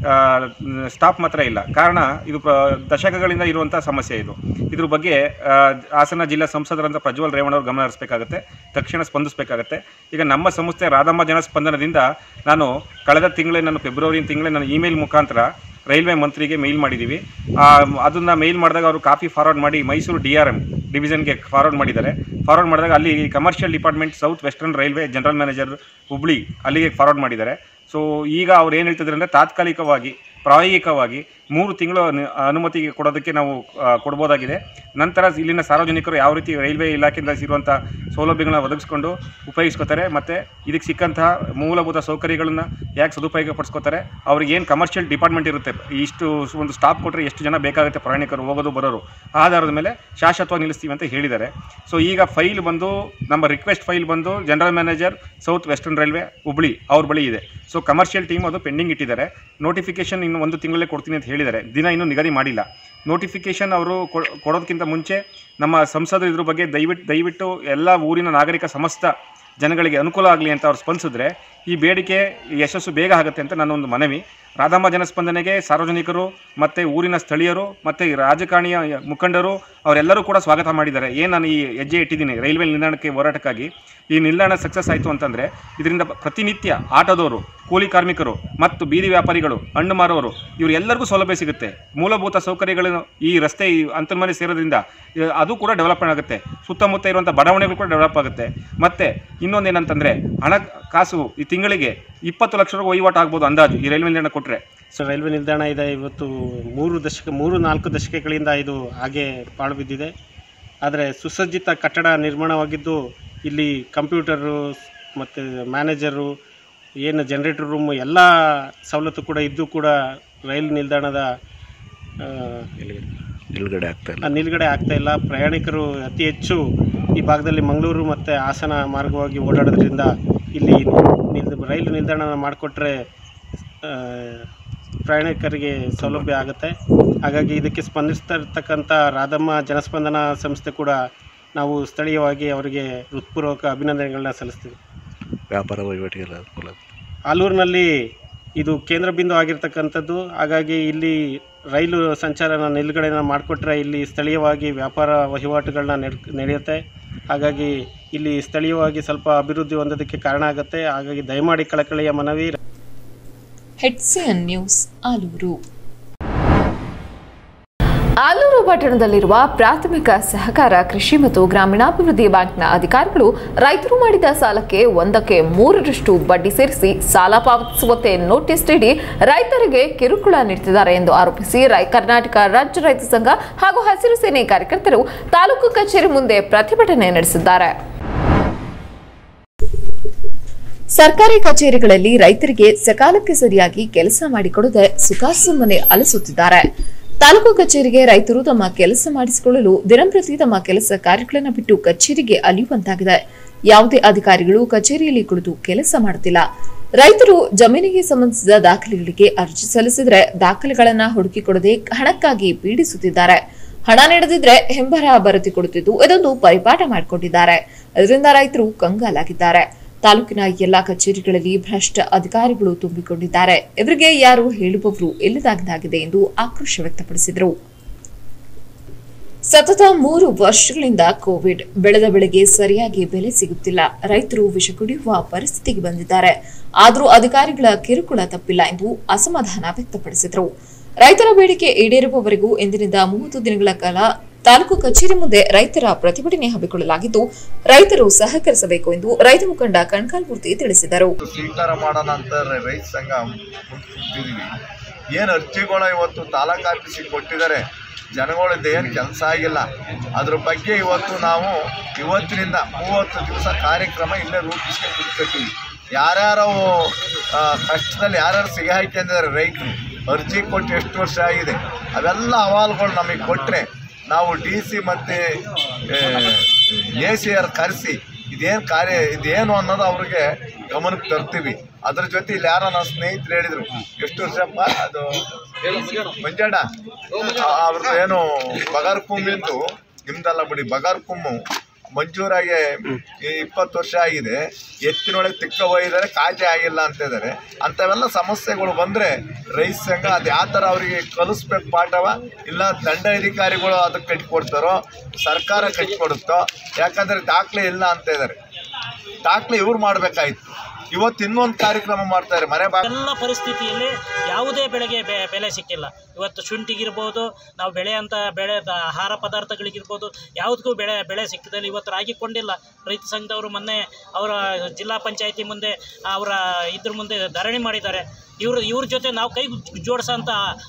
ಸ್ಟಾಪ್ ಮಾತ್ರ ಇಲ್ಲ. ಕಾರಣ ಇದು ದಶಕಗಳಿಂದ ಇರುವಂಥ ಸಮಸ್ಯೆ. ಇದ್ರ ಬಗ್ಗೆ ಹಾಸನ ಜಿಲ್ಲಾ ಸಂಸದರಂತ ಪ್ರಜ್ವಲ್ ರೇವಣ್ಣ ಅವರು ಗಮನ ಹರಿಸಬೇಕಾಗುತ್ತೆ, ತಕ್ಷಣ ಸ್ಪಂದಿಸಬೇಕಾಗುತ್ತೆ. ಈಗ ನಮ್ಮ ಸಂಸ್ಥೆ ರಾಧಮ್ಮ ಜನಸ್ಪಂದನದಿಂದ ನಾನು ಕಳೆದ ತಿಂಗಳೇ ಫೆಬ್ರವರಿ ತಿಂಗಳೇ ನಾನು ಇಮೇಲ್ ಮುಖಾಂತರ ರೈಲ್ವೆ ಮಂತ್ರಿಗೆ ಮೇಲ್ ಮಾಡಿದ್ದೀವಿ. ಅದನ್ನು ಮೇಲ್ ಮಾಡಿದಾಗ ಅವರು ಕಾಪಿ ಫಾರ್ವರ್ಡ್ ಮಾಡಿ ಮೈಸೂರು DRM ಡಿವಿಷನ್ಗೆ ಫಾರ್ವರ್ಡ್ ಮಾಡಿದ್ದಾರೆ. ಫಾರ್ವರ್ಡ್ ಮಾಡಿದಾಗ ಅಲ್ಲಿ commercial department south western railway general manager Hubli ಅಲ್ಲಿಗೆ ಫಾರ್ವರ್ಡ್ ಮಾಡಿದ್ದಾರೆ. ಸೊ ಈಗ ಅವ್ರು ಏನು ಹೇಳ್ತಿದ್ದಾರೆ ಅಂದರೆ ತಾತ್ಕಾಲಿಕವಾಗಿ ಪ್ರಾಯೋಗಿಕವಾಗಿ 3 ತಿಂಗಳು ಅನುಮತಿ ಕೊಡೋದಕ್ಕೆ ನಾವು ಕೊಡ್ಬೋದಾಗಿದೆ. ನಂತರ ಇಲ್ಲಿನ ಸಾರ್ವಜನಿಕರು ಯಾವ ರೀತಿ ರೈಲ್ವೆ ಇಲಾಖೆಯಿಂದ ಇರುವಂಥ ಸೌಲಭ್ಯಗಳನ್ನ ಒದಗಿಸ್ಕೊಂಡು ಉಪಯೋಗಿಸ್ಕೋತಾರೆ ಮತ್ತು ಇದಕ್ಕೆ ಸಿಕ್ಕಂತಹ ಮೂಲಭೂತ ಸೌಕರ್ಯಗಳನ್ನು ಯಾಕೆ ಸದುಪಯೋಗ ಪಡಿಸ್ಕೋತಾರೆ, ಅವ್ರಿಗೆ ಏನು ಕಮರ್ಷಿಯಲ್ ಡಿಪಾರ್ಟ್ಮೆಂಟ್ ಇರುತ್ತೆ, ಇಷ್ಟು ಒಂದು ಸ್ಟಾಪ್ ಕೊಟ್ಟರೆ ಎಷ್ಟು ಜನ ಬೇಕಾಗುತ್ತೆ ಪ್ರಯಾಣಿಕರು ಹೋಗೋದು ಬರೋರು, ಆಧಾರದ ಮೇಲೆ ಶಾಶ್ವತವಾಗಿ ನಿಲ್ಲಿಸ್ತೀವಿ ಅಂತ ಹೇಳಿದ್ದಾರೆ. ಸೊ ಈಗ ಫೈಲ್ ಬಂದು ನಮ್ಮ ರಿಕ್ವೆಸ್ಟ್ ಫೈಲ್ ಬಂದು general manager south western railway Hubli ಅವ್ರ ಬಳಿ ಇದೆ. ಸೊ ಕಮರ್ಷಿಯಲ್ ಟೀಮ್ ಅದು ಪೆಂಡಿಂಗ್ ಇಟ್ಟಿದ್ದಾರೆ. ನೋಟಿಫಿಕೇಶನ್ ಇನ್ನು 1 ತಿಂಗಳಲ್ಲೇ ಕೊಡ್ತೀನಿ ಅಂತ ಹೇಳಿದ್ದಾರೆ. ದಿನ ಇನ್ನೂ ನಿಗದಿ ಮಾಡಿಲ್ಲ. ನೋಟಿಫಿಕೇಶನ್ ಅವರು ಕೊಡೋದಕ್ಕಿಂತ ಮುಂಚೆ ನಮ್ಮ ಸಂಸದರು ಇದ್ರ ಬಗ್ಗೆ ದಯವಿಟ್ಟು ಎಲ್ಲ ಊರಿನ ನಾಗರಿಕ ಸಮಸ್ತ ಜನಗಳಿಗೆ ಅನುಕೂಲ ಆಗಲಿ ಅಂತ ಅವ್ರು ಸ್ಪಂದಿಸಿದ್ರೆ ಈ ಬೇಡಿಕೆ ಯಶಸ್ಸು ಬೇಗ ಆಗುತ್ತೆ ಅಂತ ನನ್ನೊಂದು ಮನವಿ. ರಾಧಮ್ಮ ಜನಸ್ಪಂದನೆಗೆ ಸಾರ್ವಜನಿಕರು ಮತ್ತು ಊರಿನ ಸ್ಥಳೀಯರು ಮತ್ತು ರಾಜಕಾರಣಿಯ ಮುಖಂಡರು ಅವರೆಲ್ಲರೂ ಕೂಡ ಸ್ವಾಗತ ಮಾಡಿದ್ದಾರೆ. ಏನು ನಾನು ಈ ಹೆಜ್ಜೆ ಇಟ್ಟಿದ್ದೀನಿ ರೈಲ್ವೆ ನಿಲ್ದಾಣಕ್ಕೆ ಹೋರಾಟಕ್ಕಾಗಿ, ಈ ನಿಲ್ದಾಣ ಸಕ್ಸಸ್ ಆಯಿತು ಅಂತಂದರೆ ಇದರಿಂದ ಪ್ರತಿನಿತ್ಯ ಆಟೋದವರು, ಕೂಲಿ ಕಾರ್ಮಿಕರು ಮತ್ತು ಬೀದಿ ವ್ಯಾಪಾರಿಗಳು, ಹಣ್ಣು ಮಾರೋರು ಇವರೆಲ್ಲರಿಗೂ ಸೌಲಭ್ಯ ಸಿಗುತ್ತೆ. ಮೂಲಭೂತ ಸೌಕರ್ಯಗಳನ್ನು ಈ ರಸ್ತೆ ಅಂತರ್ಮನೆ ಸೇರೋದ್ರಿಂದ ಅದು ಕೂಡ ಡೆವಲಪ್ಮೆಂಟ್ ಆಗುತ್ತೆ. ಸುತ್ತಮುತ್ತ ಇರುವಂಥ ಬಡಾವಣೆಗಳು ಕೂಡ ಡೆವಲಪ್ ಆಗುತ್ತೆ. ಮತ್ತು ಇನ್ನೊಂದೇನಂತಂದರೆ ಹಣಕಾಸು ಈ ತಿಂಗಳಿಗೆ 20 ಲಕ್ಷ ರೂಪಾಯಿ ವಹಿವಾಟು ಆಗ್ಬೋದು ಅಂದಾಜು ಈ ರೈಲ್ವೆ ನಿಲ್ದಾಣ ಕೊಟ್ಟರೆ. ಸೊ ರೈಲ್ವೆ ನಿಲ್ದಾಣ ಇದೆ ಇವತ್ತು 3-4 ದಶಕಗಳಿಂದ ಇದು ಹಾಗೆ ಪಾಳು ಬಿದ್ದಿದೆ. ಆದರೆ ಸುಸಜ್ಜಿತ ಕಟ್ಟಡ ನಿರ್ಮಾಣವಾಗಿದ್ದು ಇಲ್ಲಿ ಕಂಪ್ಯೂಟರು ಮತ್ತು ಮ್ಯಾನೇಜರು ಏನು ಜನರೇಟರ್ ರೂಮು ಎಲ್ಲ ಸವಲತ್ತು ಕೂಡ ಇದ್ದು ಕೂಡ ರೈಲು ನಿಲ್ದಾಣದ ನಿಲುಗಡೆ ಆಗ್ತಾ ಇಲ್ಲ. ಪ್ರಯಾಣಿಕರು ಅತಿ ಹೆಚ್ಚು ಈ ಭಾಗದಲ್ಲಿ ಮಂಗಳೂರು ಮತ್ತು ಹಾಸನ ಮಾರ್ಗವಾಗಿ ಓಡಾಡೋದ್ರಿಂದ ಇಲ್ಲಿ ರೈಲು ನಿಲ್ದಾಣ ಮಾಡಿಕೊಟ್ರೆ ಪ್ರಯಾಣಿಕರಿಗೆ ಸೌಲಭ್ಯ ಆಗುತ್ತೆ. ಹಾಗಾಗಿ ಇದಕ್ಕೆ ಸ್ಪಂದಿಸ್ತಾ ಇರ್ತಕ್ಕಂಥ ರಾಧಮ್ಮ ಜನಸ್ಪಂದನ ಸಂಸ್ಥೆ ಕೂಡ ನಾವು ಸ್ಥಳೀಯವಾಗಿ ಅವರಿಗೆ ಹೃತ್ಪೂರ್ವಕ ಅಭಿನಂದನೆಗಳನ್ನ ಸಲ್ಲಿಸ್ತೀವಿ. ವ್ಯಾಪಾರ ವಹಿವಾಟಿಗೆಲ್ಲ ಅನುಕೂಲ. ಆಲೂರಿನಲ್ಲಿ ಇದು ಕೇಂದ್ರ ಬಿಂದು ಆಗಿರ್ತಕ್ಕಂಥದ್ದು. ಹಾಗಾಗಿ ಇಲ್ಲಿ ರೈಲು ಸಂಚಾರನ ನಿಲುಗಡೆನ ಮಾಡಿಕೊಟ್ರೆ ಇಲ್ಲಿ ಸ್ಥಳೀಯವಾಗಿ ವ್ಯಾಪಾರ ವಹಿವಾಟುಗಳನ್ನ ನಡೆಯುತ್ತೆ. ಹಾಗಾಗಿ ಇಲ್ಲಿ ಸ್ಥಳೀಯವಾಗಿ ಸ್ವಲ್ಪ ಅಭಿವೃದ್ಧಿ ಹೊಂದೋದಕ್ಕೆ ಕಾರಣ ಆಗುತ್ತೆ. ಹಾಗಾಗಿ ದಯಮಾಡಿ ಕಳಕಳಿಯ ಮನವಿ. HCN news Alur. ಆಲೂರು ಪಟ್ಟಣದಲ್ಲಿರುವ ಪ್ರಾಥಮಿಕ ಸಹಕಾರ ಕೃಷಿ ಮತ್ತು ಗ್ರಾಮೀಣಾಭಿವೃದ್ಧಿ ಬ್ಯಾಂಕ್ನ ಅಧಿಕಾರಿಗಳು ರೈತರು ಮಾಡಿದ ಸಾಲಕ್ಕೆ 1ಕ್ಕೆ 3ರಷ್ಟು ಬಡ್ಡಿ ಸೇರಿಸಿ ಸಾಲ ಪಾವತಿಸುವಂತೆ ನೋಟಿಸ್ ನೀಡಿ ರೈತರಿಗೆ ಕಿರುಕುಳ ನೀಡುತ್ತಿದ್ದಾರೆ ಎಂದು ಆರೋಪಿಸಿ ಕರ್ನಾಟಕ ರಾಜ್ಯ ರೈತ ಸಂಘ ಹಾಗೂ ಹಸಿರು ಸೇನೆ ಕಾರ್ಯಕರ್ತರು ತಾಲೂಕು ಕಚೇರಿ ಮುಂದೆ ಪ್ರತಿಭಟನೆ ನಡೆಸಿದ್ದಾರೆ. ಸರ್ಕಾರಿ ಕಚೇರಿಗಳಲ್ಲಿ ರೈತರಿಗೆ ಸಕಾಲಕ್ಕೆ ಸರಿಯಾಗಿ ಕೆಲಸ ಮಾಡಿಕೊಡದೆ ಸುಖಾಸುಮ್ಮನೆ ಅಲಿಸುತ್ತಿದ್ದಾರೆ. ತಾಲೂಕು ಕಚೇರಿಗೆ ರೈತರು ತಮ್ಮ ಕೆಲಸ ಮಾಡಿಸಿಕೊಳ್ಳಲು ದಿನಂಪ್ರತಿ ತಮ್ಮ ಕೆಲಸ ಕಾರ್ಯಗಳನ್ನು ಬಿಟ್ಟು ಕಚೇರಿಗೆ ಅಲಿಯುವಂತಾಗಿದೆ. ಯಾವುದೇ ಅಧಿಕಾರಿಗಳು ಕಚೇರಿಯಲ್ಲಿ ಕುಳಿತು ಕೆಲಸ ಮಾಡುತ್ತಿಲ್ಲ. ರೈತರು ಜಮೀನಿಗೆ ಸಂಬಂಧಿಸಿದ ದಾಖಲೆಗಳಿಗೆ ಅರ್ಜಿ ಸಲ್ಲಿಸಿದರೆ ದಾಖಲೆಗಳನ್ನು ಹುಡುಕಿಕೊಡದೆ ಹಣಕ್ಕಾಗಿ ಪೀಡಿಸುತ್ತಿದ್ದಾರೆ. ಹಣ ನೀಡದಿದ್ರೆ ಹೆಂಬರ ಬರೆದುಕೊಡುತ್ತಿದ್ದು ಇದೊಂದು ಪರಿಪಾಠ ಮಾಡಿಕೊಂಡಿದ್ದಾರೆ. ಇದರಿಂದ ರೈತರು ಕಂಗಾಲಾಗಿದ್ದಾರೆ. ತಾಲೂಕಿನ ಎಲ್ಲಾ ಕಚೇರಿಗಳಲ್ಲಿ ಭ್ರಷ್ಟ ಅಧಿಕಾರಿಗಳು ತುಂಬಿಕೊಂಡಿದ್ದಾರೆ. ಇವರಿಗೆ ಯಾರು ಹೇಳುವವರು ಇಲ್ಲದಾಗಿದೆ ಎಂದು ಆಕ್ರೋಶ ವ್ಯಕ್ತಪಡಿಸಿದರು. ಸತತ 3 ವರ್ಷಗಳಿಂದ ಕೋವಿಡ್, ಬೆಳೆದ ಬೆಳೆಗೆ ಸರಿಯಾಗಿ ಬೆಲೆ ಸಿಗುತ್ತಿಲ್ಲ, ರೈತರು ವಿಷ ಕುಡಿಯುವ ಪರಿಸ್ಥಿತಿಗೆ ಬಂದಿದ್ದಾರೆ. ಆದರೂ ಅಧಿಕಾರಿಗಳ ಕಿರುಕುಳ ತಪ್ಪಿಲ್ಲ ಎಂದು ಅಸಮಾಧಾನ ವ್ಯಕ್ತಪಡಿಸಿದರು. ರೈತರ ಬೇಡಿಕೆ ಈಡೇರುವವರೆಗೂ ಇಂದಿನಿಂದ 30 ದಿನಗಳ ಕಾಲ ತಾಲೂಕು ಕಚೇರಿ ಮುಂದೆ ರೈತರ ಪ್ರತಿಭಟನೆ ಹಮ್ಮಿಕೊಳ್ಳಲಾಗಿದ್ದು, ರೈತರು ಸಹಕರಿಸಬೇಕು ಎಂದು ರೈತ ಮುಖಂಡ ಕಣ್ಕಾಲ್ಮೂರ್ತಿ ತಿಳಿಸಿದರು. ಸ್ವೀಕಾರ ಮಾಡೋಣ ಅಂತ ರೈತ ಸಂಘ ಏನು ಅರ್ಜಿಗಳು ಇವತ್ತು ತಾಲೂಕು ಆಫೀಸಿಗೆ ಕೊಟ್ಟಿದ್ದಾರೆ, ಜನಗಳಿಂದ ಏನು ಕೆಲಸ ಆಗಿಲ್ಲ. ಅದ್ರ ಬಗ್ಗೆ ಇವತ್ತು ನಾವು ಇವತ್ತಿನಿಂದ 30 ದಿವಸ ಕಾರ್ಯಕ್ರಮ ಇಲ್ಲೇ ರೂಪಿಸ್ಕೊಂಡು ಕೂತ್ಕೊತೀವಿ. ಯಾರ್ಯಾರು ಕಷ್ಟದಲ್ಲಿ ಯಾರ್ಯಾರು ಸಿಗಿ ಹಾಕಿದ್ದಾರೆ ರೈತರು, ಅರ್ಜಿ ಕೊಟ್ಟು ಎಷ್ಟು ವರ್ಷ ಆಗಿದೆ, ಅವೆಲ್ಲ ಅಹವಾಲುಗಳು ನಮಗೆ ಕೊಟ್ಟರೆ ನಾವು DC ಮತ್ತು ACR ಕರೆಸಿ ಇದೇನು ಅನ್ನೋದು ಅವ್ರಿಗೆ ಗಮನಕ್ಕೆ ತರ್ತೀವಿ. ಅದ್ರ ಜೊತೆ ಇಲ್ಲಿ ಯಾರೋ ನನ್ನ ಸ್ನೇಹಿತರು ಹೇಳಿದರು, ಎಷ್ಟು ವರ್ಷಪ್ಪ ಅದು ಮಂಜಣ್ಣ ಅವ್ರದ್ದು ಏನು ಬಗಾರ್ ಕುಮ್ಮಿಂದು, ನಿಮ್ದಲ್ಲ ಬಿಡಿ, ಬಗಾರ್ ಕುಮ್ಮು ಮಂಜೂರಾಗಿ 20 ವರ್ಷ ಆಗಿದೆ, ಎತ್ತಿನೊಳಗೆ ತಿಕ್ಕ ಒಯ್ದರೆ ಕಾಜೆ ಆಗಿಲ್ಲ ಅಂತಿದ್ದಾರೆ. ಅಂಥವೆಲ್ಲ ಸಮಸ್ಯೆಗಳು ಬಂದರೆ ರೈತ ಸಂಘ ಅದು ಯಾವ ಥರ ಅವರಿಗೆ ಕಲಿಸ್ಬೇಕು ಪಾಠವ, ಇಲ್ಲ ದಂಡಾಧಿಕಾರಿಗಳು ಅದಕ್ಕೆ ಕಟ್ಟಿಕೊಡ್ತಾರೋ, ಸರ್ಕಾರ ಕಟ್ಟಿಕೊಡುತ್ತೋ. ಯಾಕಂದರೆ ದಾಖಲೆ ಇಲ್ಲ ಅಂತ ಇದ್ದಾರೆ, ದಾಖಲೆ ಇವ್ರು ಮಾಡಬೇಕಾಯ್ತು. ಇವತ್ತು ಇನ್ನೊಂದು ಕಾರ್ಯಕ್ರಮ ಮಾಡ್ತಾರೆ, ಮನೆ ಎಲ್ಲ ಪರಿಸ್ಥಿತಿಯಲ್ಲಿ ಯಾವುದೇ ಬೆಳೆಗೆ ಬೆಲೆ ಸಿಕ್ಕಿಲ್ಲ. ಇವತ್ತು ಶುಂಠಿಗಿರ್ಬೋದು, ನಾವು ಬೆಳೆಯಂಥ ಆಹಾರ ಪದಾರ್ಥಗಳಿಗಿರ್ಬೋದು, ಯಾವುದಕ್ಕೂ ಬೆಳೆ ಸಿಕ್ಕಿದಲ್ಲಿ ಇವತ್ತು ರಾಗಿಕೊಂಡಿಲ್ಲ. ರೈತ ಸಂಘದವರು ಮೊನ್ನೆ ಅವರ ಜಿಲ್ಲಾ ಪಂಚಾಯತಿ ಮುಂದೆ ಅವರ ಇದ್ರ ಮುಂದೆ ಧರಣಿ ಮಾಡಿದ್ದಾರೆ. ಇವ್ರ ಜೊತೆ ನಾವು ಕೈ ಜೋಡಿಸೋಂಥ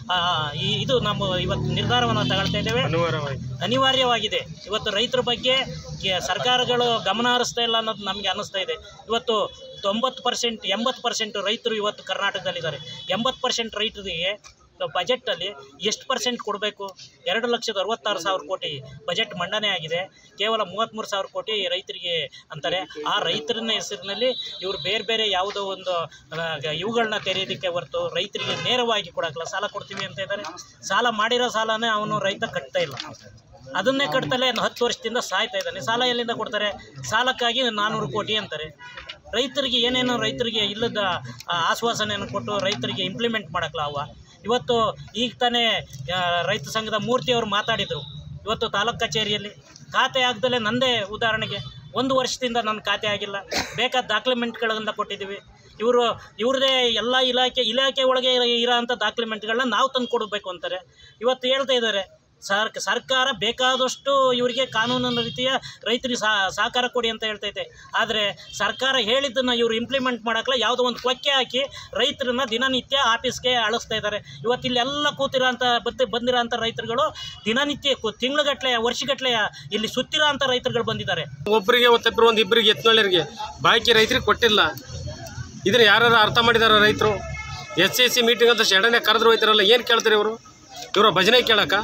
ಇದು ನಮ್ಮ ಇವತ್ತು ನಿರ್ಧಾರವನ್ನು ತಗೊಳ್ತಾ ಇದ್ದೇವೆ. ಅನಿವಾರ್ಯವಾಗಿದೆ. ಇವತ್ತು ರೈತರ ಬಗ್ಗೆ ಸರ್ಕಾರಗಳು ಗಮನ ಹರಿಸ್ತಾ ಇಲ್ಲ ಅನ್ನೋದು ನಮಗೆ ಅನ್ನಿಸ್ತಾ ಇದೆ. ಇವತ್ತು 90%, 80% ರೈತರು ಇವತ್ತು ಕರ್ನಾಟಕದಲ್ಲಿದ್ದಾರೆ. 80% ರೈತರಿಗೆ ಬಜೆಟಲ್ಲಿ ಎಷ್ಟು % ಕೊಡಬೇಕು? 2,66,000 ಕೋಟಿ ಬಜೆಟ್ ಮಂಡನೆ ಆಗಿದೆ. ಕೇವಲ 33,000 ಕೋಟಿ ರೈತರಿಗೆ ಅಂತಾರೆ. ಆ ರೈತರನ್ನ ಹೆಸರಿನಲ್ಲಿ ಇವರು ಬೇರೆ ಯಾವುದೋ ಒಂದು ಇವುಗಳನ್ನ ತೆರೆಯೋದಕ್ಕೆ ಹೊರತು ರೈತರಿಗೆ ನೇರವಾಗಿ ಕೊಡೋಕ್ಕಲ್ಲ. ಸಾಲ ಕೊಡ್ತೀವಿ ಅಂತ ಇದ್ದಾರೆ. ಸಾಲ ಮಾಡಿರೋ ಸಾಲನೇ ಅವನು ರೈತ ಕಟ್ತಾ ಇಲ್ಲ, ಅದನ್ನೇ ಕಟ್ತಲೇ 10 ವರ್ಷದಿಂದ ಸಾಯ್ತಾ ಇದ್ದಾನೆ. ಸಾಲ ಎಲ್ಲಿಂದ ಕೊಡ್ತಾರೆ? ಸಾಲಕ್ಕಾಗಿ 400 ಕೋಟಿ ಅಂತಾರೆ. ರೈತರಿಗೆ ಏನೇನೋ ರೈತರಿಗೆ ಇಲ್ಲದ ಆಶ್ವಾಸನೆಯನ್ನು ಕೊಟ್ಟು ರೈತರಿಗೆ ಇಂಪ್ಲಿಮೆಂಟ್ ಮಾಡೋಕ್ಕಲ್ಲ. ಇವತ್ತು ಈಗ ತಾನೇ ರೈತ ಸಂಘದ ಮೂರ್ತಿಯವರು ಮಾತಾಡಿದರು. ಇವತ್ತು ತಾಲೂಕು ಕಚೇರಿಯಲ್ಲಿ ಖಾತೆ ಆಗದಲ್ಲೇ ನಂದೇ ಉದಾಹರಣೆಗೆ 1 ವರ್ಷದಿಂದ ನನ್ನ ಖಾತೆ ಆಗಿಲ್ಲ, ಬೇಕಾದ ದಾಖಲೆಮೆಂಟ್ಗಳಿಂದ ಕೊಟ್ಟಿದ್ದೀವಿ. ಇವ್ರದೇ ಎಲ್ಲ ಇಲಾಖೆ ಒಳಗೆ ಇರೋ ಅಂಥ ದಾಖಲೆಮೆಂಟ್ಗಳನ್ನ ನಾವು ತಂದು ಕೊಡಬೇಕು ಅಂತಾರೆ. ಇವತ್ತು ಹೇಳ್ತಾ ಇದ್ದಾರೆ ಸರ್ಕಾರ ಬೇಕಾದಷ್ಟು ಇವರಿಗೆ ಕಾನೂನಿನ ರೀತಿಯ ರೈತರಿಗೆ ಸಹಕಾರ ಕೊಡಿ ಅಂತ ಹೇಳ್ತೈತೆ. ಆದರೆ ಸರ್ಕಾರ ಹೇಳಿದ್ದನ್ನು ಇವರು ಇಂಪ್ಲಿಮೆಂಟ್ ಮಾಡೋಕ್ಕಲ್ಲ, ಯಾವುದೋ ಒಂದು ಕೊಕ್ಕೆ ಹಾಕಿ ರೈತರನ್ನ ದಿನನಿತ್ಯ ಆಫೀಸ್ಗೆ ಅಳಿಸ್ತಾ ಇದ್ದಾರೆ. ಇವತ್ತು ಇಲ್ಲೆಲ್ಲ ಬಂದಿರೋ ಅಂಥ ರೈತರುಗಳು ದಿನನಿತ್ಯ ತಿಂಗಳುಗಟ್ಟಲೆ ವರ್ಷಗಟ್ಟಲೆ ಇಲ್ಲಿ ಸುತ್ತಿರೋ ಅಂಥ ರೈತರುಗಳು ಬಂದಿದ್ದಾರೆ. ಒಬ್ಬರಿಗೆ ಒತ್ತೊಬ್ಬರು ಒಂದು ಇಬ್ಬರಿಗೆ ಎತ್ನಳ್ಳಿರಿಗೆ ಬಾಕಿ ರೈತರಿಗೆ ಕೊಟ್ಟಿಲ್ಲ. ಇದನ್ನು ಯಾರು ಅರ್ಥ ಮಾಡಿದಾರ ರೈತರು? SC ಮೀಟಿಂಗ್ ಅಂತ ಸಡನ್ನೇ ಕರೆದ್ರು ಹೋಯ್ತಾರಲ್ಲ, ಏನು ಕೇಳ್ತಾರೆ ಇವರು ಭಜನೆ ಕೇಳಕ್ಕ?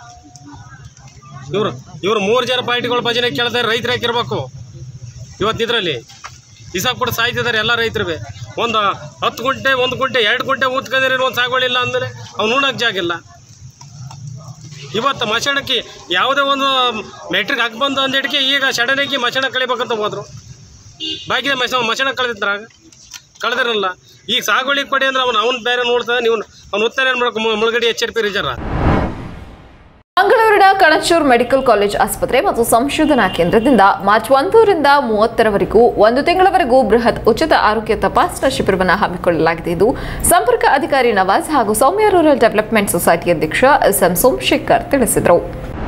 ಇವರು 3 ಜನ ಪಾರ್ಟಿಗಳು ಭಜನೆ ಕೇಳಿದ್ರೆ ರೈತರು ಹಾಕಿರ್ಬೇಕು. ಇವತ್ತು ಇದರಲ್ಲಿ ಹಿಸಾಬ್ ಕೂಡ ಸಾಯ್ತಿದ್ದಾರೆ ಎಲ್ಲ ರೈತರಿಗೆ. ಒಂದು 10 ಗುಂಟೆ 1 ಗುಂಟೆ 2 ಗುಂಟೆ ಊದ್ಕೊಂಡಿರೋ ಒಂದು ಸಾಗುವಳಿಲ್ಲ ಅಂದರೆ ಅವ್ನು ಉಣ್ಣಕ್ಕೆ ಜಾಗಿಲ್ಲ. ಇವತ್ತು ಮಶಾಣಕ್ಕೆ ಯಾವುದೇ ಒಂದು ಮೆಟ್ರಿಕ್ ಹಾಕಿ ಬಂದು ಅಂದೇಟಿಗೆ ಈಗ ಸಡನ್ನಾಗಿ ಮಶಾಣ ಕಳಿಬೇಕಂತ ಹೋದ್ರು. ಬಾಕಿ ಮಶಾಣ ಕಳೆದಿರಲ್ಲ. ಈಗ ಸಾಗುವಳಿ ಕೊಡಿ ಅಂದ್ರೆ ಅವ್ನು ಬೇರೆ ನೋಡ್ತಾನೆ, ನೀವು ಅವ್ನು ಉತ್ತರ ಏನು ಮಾಡಬೇಕು? ಮುಳುಗಡೆ HRP ರಿಸರ್ವ್. ಮಂಗಳೂರಿನ ಕಣಚೂರ್ ಮೆಡಿಕಲ್ ಕಾಲೇಜ್ ಆಸ್ಪತ್ರೆ ಮತ್ತು ಸಂಶೋಧನಾ ಕೇಂದ್ರದಿಂದ ಮಾರ್ಚ್ 1 ರಿಂದ 30ರವರೆಗೂ 1 ತಿಂಗಳವರೆಗೂ ಬೃಹತ್ ಉಚಿತ ಆರೋಗ್ಯ ತಪಾಸಣಾ ಶಿಬಿರವನ್ನು ಹಮ್ಮಿಕೊಳ್ಳಲಾಗಿದೆ ಎಂದು ಸಂಪರ್ಕ ಅಧಿಕಾರಿ ನವಾಜ್ ಹಾಗೂ ಸೌಮ್ಯ ರೂರಲ್ ಡೆವಲಪ್ಮೆಂಟ್ ಸೊಸೈಟಿ ಅಧ್ಯಕ್ಷ SM ಸೋಮಶೇಖರ್ ತಿಳಿಸಿದರು.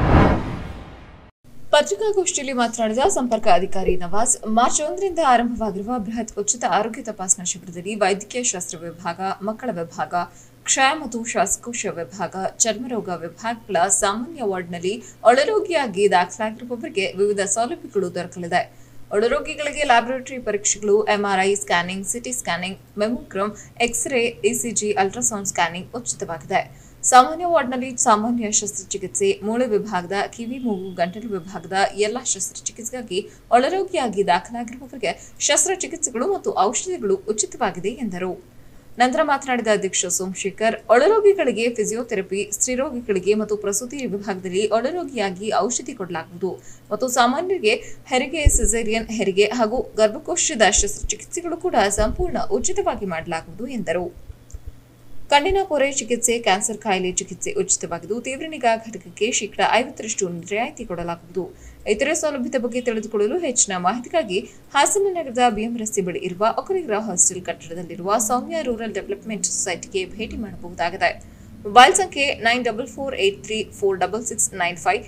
ಪತ್ರಿಕಾಗೋಷ್ಠಿಯಲ್ಲಿ ಮಾತನಾಡಿದ ಸಂಪರ್ಕ ಅಧಿಕಾರಿ ನವಾಜ್, ಮಾರ್ಚ್ 1 ರಿಂದ ಆರಂಭವಾಗಿರುವ ಬೃಹತ್ ಉಚಿತ ಆರೋಗ್ಯ ತಪಾಸಣಾ ಶಿಬಿರದಲ್ಲಿ ವೈದ್ಯಕೀಯ ಶಾಸ್ತ್ರ ವಿಭಾಗ, ಮಕ್ಕಳ ವಿಭಾಗ, ಕ್ಷಯ ಮತ್ತು ಶ್ವಾಸಕೋಶ ವಿಭಾಗ, ಚರ್ಮರೋಗ ವಿಭಾಗಗಳ ಸಾಮಾನ್ಯ ವಾರ್ಡ್ನಲ್ಲಿ ಒಳರೋಗಿಯಾಗಿ ದಾಖಲಾಗಿರುವವರಿಗೆ ವಿವಿಧ ಸೌಲಭ್ಯಗಳು ದೊರಕಲಿದೆ. ಒಳರೋಗಿಗಳಿಗೆ ಲ್ಯಾಬೊರೇಟರಿ ಪರೀಕ್ಷೆಗಳು, MRI scanning, CT scanning, mammogram, X ray, ECG, ultrasound scanning ಉಚಿತವಾಗಿದೆ. ಸಾಮಾನ್ಯ ವಾರ್ಡ್ನಲ್ಲಿ ಸಾಮಾನ್ಯ ಶಸ್ತ್ರಚಿಕಿತ್ಸೆ, ಮೂಳೆ ವಿಭಾಗದ, ಕಿವಿ, ಮೂಗು, ಗಂಟಲು ವಿಭಾಗದ ಎಲ್ಲಾ ಶಸ್ತ್ರಚಿಕಿತ್ಸೆಗಾಗಿ ಒಳರೋಗಿಯಾಗಿ ದಾಖಲಾಗಿರುವವರಿಗೆ ಶಸ್ತ್ರಚಿಕಿತ್ಸೆಗಳು ಮತ್ತು ಔಷಧಿಗಳು ಉಚಿತವಾಗಿದೆ ಎಂದರು. ನಂತರ ಮಾತನಾಡಿದ ಅಧ್ಯಕ್ಷ ಸೋಮಶೇಖರ್, ಒಳರೋಗಿಗಳಿಗೆ ಫಿಸಿಯೋಥೆರಪಿ, ಸ್ತ್ರೀರೋಗಿಗಳಿಗೆ ಮತ್ತು ಪ್ರಸೂತಿ ವಿಭಾಗದಲ್ಲಿ ಒಳರೋಗಿಯಾಗಿ ಔಷಧಿ ಕೊಡಲಾಗುವುದು ಮತ್ತು ಸಾಮಾನ್ಯರಿಗೆ ಹೆರಿಗೆ, ಸಿಸೇರಿಯನ್ ಹೆರಿಗೆ ಹಾಗೂ ಗರ್ಭಕೋಶದ ಶಸ್ತ್ರಚಿಕಿತ್ಸೆಗಳು ಕೂಡ ಸಂಪೂರ್ಣ ಉಚಿತವಾಗಿ ಮಾಡಲಾಗುವುದು ಎಂದರು. ಕಣ್ಣಿನ ಪೊರೆ ಚಿಕಿತ್ಸೆ, ಕ್ಯಾನ್ಸರ್ ಕಾಯಿಲೆ ಚಿಕಿತ್ಸೆ ಉಚಿತವಾಗಿದ್ದು ತೀವ್ರ ನಿಗಾ ಘಟಕಕ್ಕೆ ಶೇಕಡಾ 50% ರಿಯಾಯಿತಿ ಕೊಡಲಾಗುವುದು. ಇತರೆ ಸೌಲಭ್ಯದ ಬಗ್ಗೆ ತಿಳಿದುಕೊಳ್ಳಲು ಹೆಚ್ಚಿನ ಮಾಹಿತಿಗಾಗಿ ಹಾಸನ ನಗರದ ಬಿಎಂ ರಸ್ತೆ ಬಳಿ ಇರುವ ಒಕ್ಕಲಿಗರ ಹಾಸ್ಟೆಲ್ ಕಟ್ಟಡದಲ್ಲಿರುವ ಸೌಮ್ಯ ರೂರಲ್ ಡೆವಲಪ್ಮೆಂಟ್ ಸೊಸೈಟಿಗೆ ಭೇಟಿ ಮಾಡಬಹುದಾಗಿದೆ. ಮೊಬೈಲ್ ಸಂಖ್ಯೆ 9448346695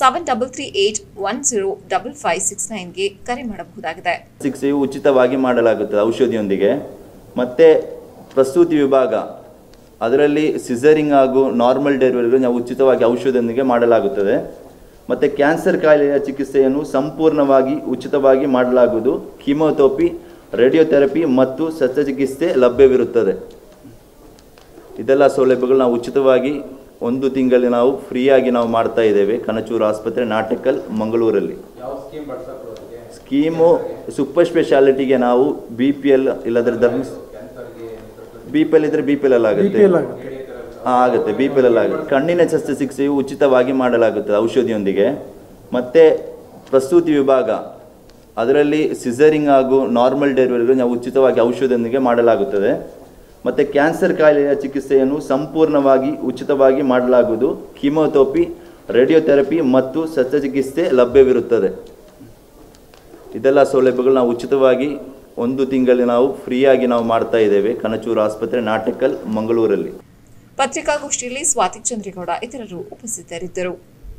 7338105569ಗೆ ಕರೆ ಮಾಡಬಹುದಾಗಿದೆ. ಚಿಕಿತ್ಸೆಯು ಉಚಿತವಾಗಿ ಮಾಡಲಾಗುತ್ತದೆ ಔಷಧಿಯೊಂದಿಗೆ. ಮತ್ತೆ ಪ್ರಸೂತಿ ವಿಭಾಗ ಅದರಲ್ಲಿ ಸಿಸರಿಂಗ್ ಹಾಗೂ ನಾರ್ಮಲ್ ಡೆಲಿವರಿಗಳು ನಾವು ಉಚಿತವಾಗಿ ಔಷಧಿಯೊಂದಿಗೆ ಮಾಡಲಾಗುತ್ತದೆ. ಮತ್ತು ಕ್ಯಾನ್ಸರ್ ಕಾಯಿಲೆಯ ಚಿಕಿತ್ಸೆಯನ್ನು ಸಂಪೂರ್ಣವಾಗಿ ಉಚಿತವಾಗಿ ಮಾಡಲಾಗುವುದು. ಕೀಮೋಥೆರಪಿ, ರೇಡಿಯೋಥೆರಪಿ ಮತ್ತು ಶಸ್ತ್ರಚಿಕಿತ್ಸೆ ಲಭ್ಯವಿರುತ್ತದೆ. ಇದೆಲ್ಲ ಸೌಲಭ್ಯಗಳು ನಾವು ಉಚಿತವಾಗಿ 1 ತಿಂಗಳಲ್ಲಿ ನಾವು ಫ್ರೀಯಾಗಿ ನಾವು ಮಾಡ್ತಾ ಇದ್ದೇವೆ. ಕನಚೂರು ಆಸ್ಪತ್ರೆ, ನಾಟಕಲ್, ಮಂಗಳೂರಲ್ಲಿ. ಸ್ಕೀಮು ಸೂಪರ್ ಸ್ಪೆಷಾಲಿಟಿಗೆ ನಾವು BPL ಇಲ್ಲದ್ರೆ BPL ಇದ್ದರೆ BPL ಆಗುತ್ತೆ. ಆಗುತ್ತೆ, BPL ಆಗುತ್ತೆ. ಕಣ್ಣಿನ ಶಸ್ತ್ರಚಿಕಿತ್ಸೆಯು ಉಚಿತವಾಗಿ ಮಾಡಲಾಗುತ್ತದೆ ಔಷಧಿಯೊಂದಿಗೆ. ಮತ್ತು ಪ್ರಸೂತಿ ವಿಭಾಗ ಅದರಲ್ಲಿ ಸಿಸರಿಂಗ್ ಹಾಗೂ ನಾರ್ಮಲ್ ಡೆಲಿವರಿಗಳು ನಾವು ಉಚಿತವಾಗಿ ಔಷಧಿಯೊಂದಿಗೆ ಮಾಡಲಾಗುತ್ತದೆ. ಮತ್ತು ಕ್ಯಾನ್ಸರ್ ಕಾಯಿಲೆಯ ಚಿಕಿತ್ಸೆಯನ್ನು ಸಂಪೂರ್ಣವಾಗಿ ಉಚಿತವಾಗಿ ಮಾಡಲಾಗುವುದು. ಕೀಮೋಥೆರಪಿ, ರೇಡಿಯೋಥೆರಪಿ ಮತ್ತು ಶಸ್ತ್ರಚಿಕಿತ್ಸೆ ಲಭ್ಯವಿರುತ್ತದೆ. ಇದೆಲ್ಲ ಸೌಲಭ್ಯಗಳು ನಾವು ಉಚಿತವಾಗಿ 1 ತಿಂಗಳಲ್ಲಿ ನಾವು ಫ್ರೀಯಾಗಿ ನಾವು ಮಾಡ್ತಾ ಇದ್ದೇವೆ. ಕನಚೂರು ಆಸ್ಪತ್ರೆ, ನಾಟಕಲ್, ಮಂಗಳೂರಲ್ಲಿ. ಪತ್ರಿಕಾಗೋಷ್ಠಿಯಲ್ಲಿ ಸ್ವಾತಿ ಚಂದ್ರೇಗೌಡ ಇತರರು ಉಪಸ್ಥಿತರಿದ್ದರು.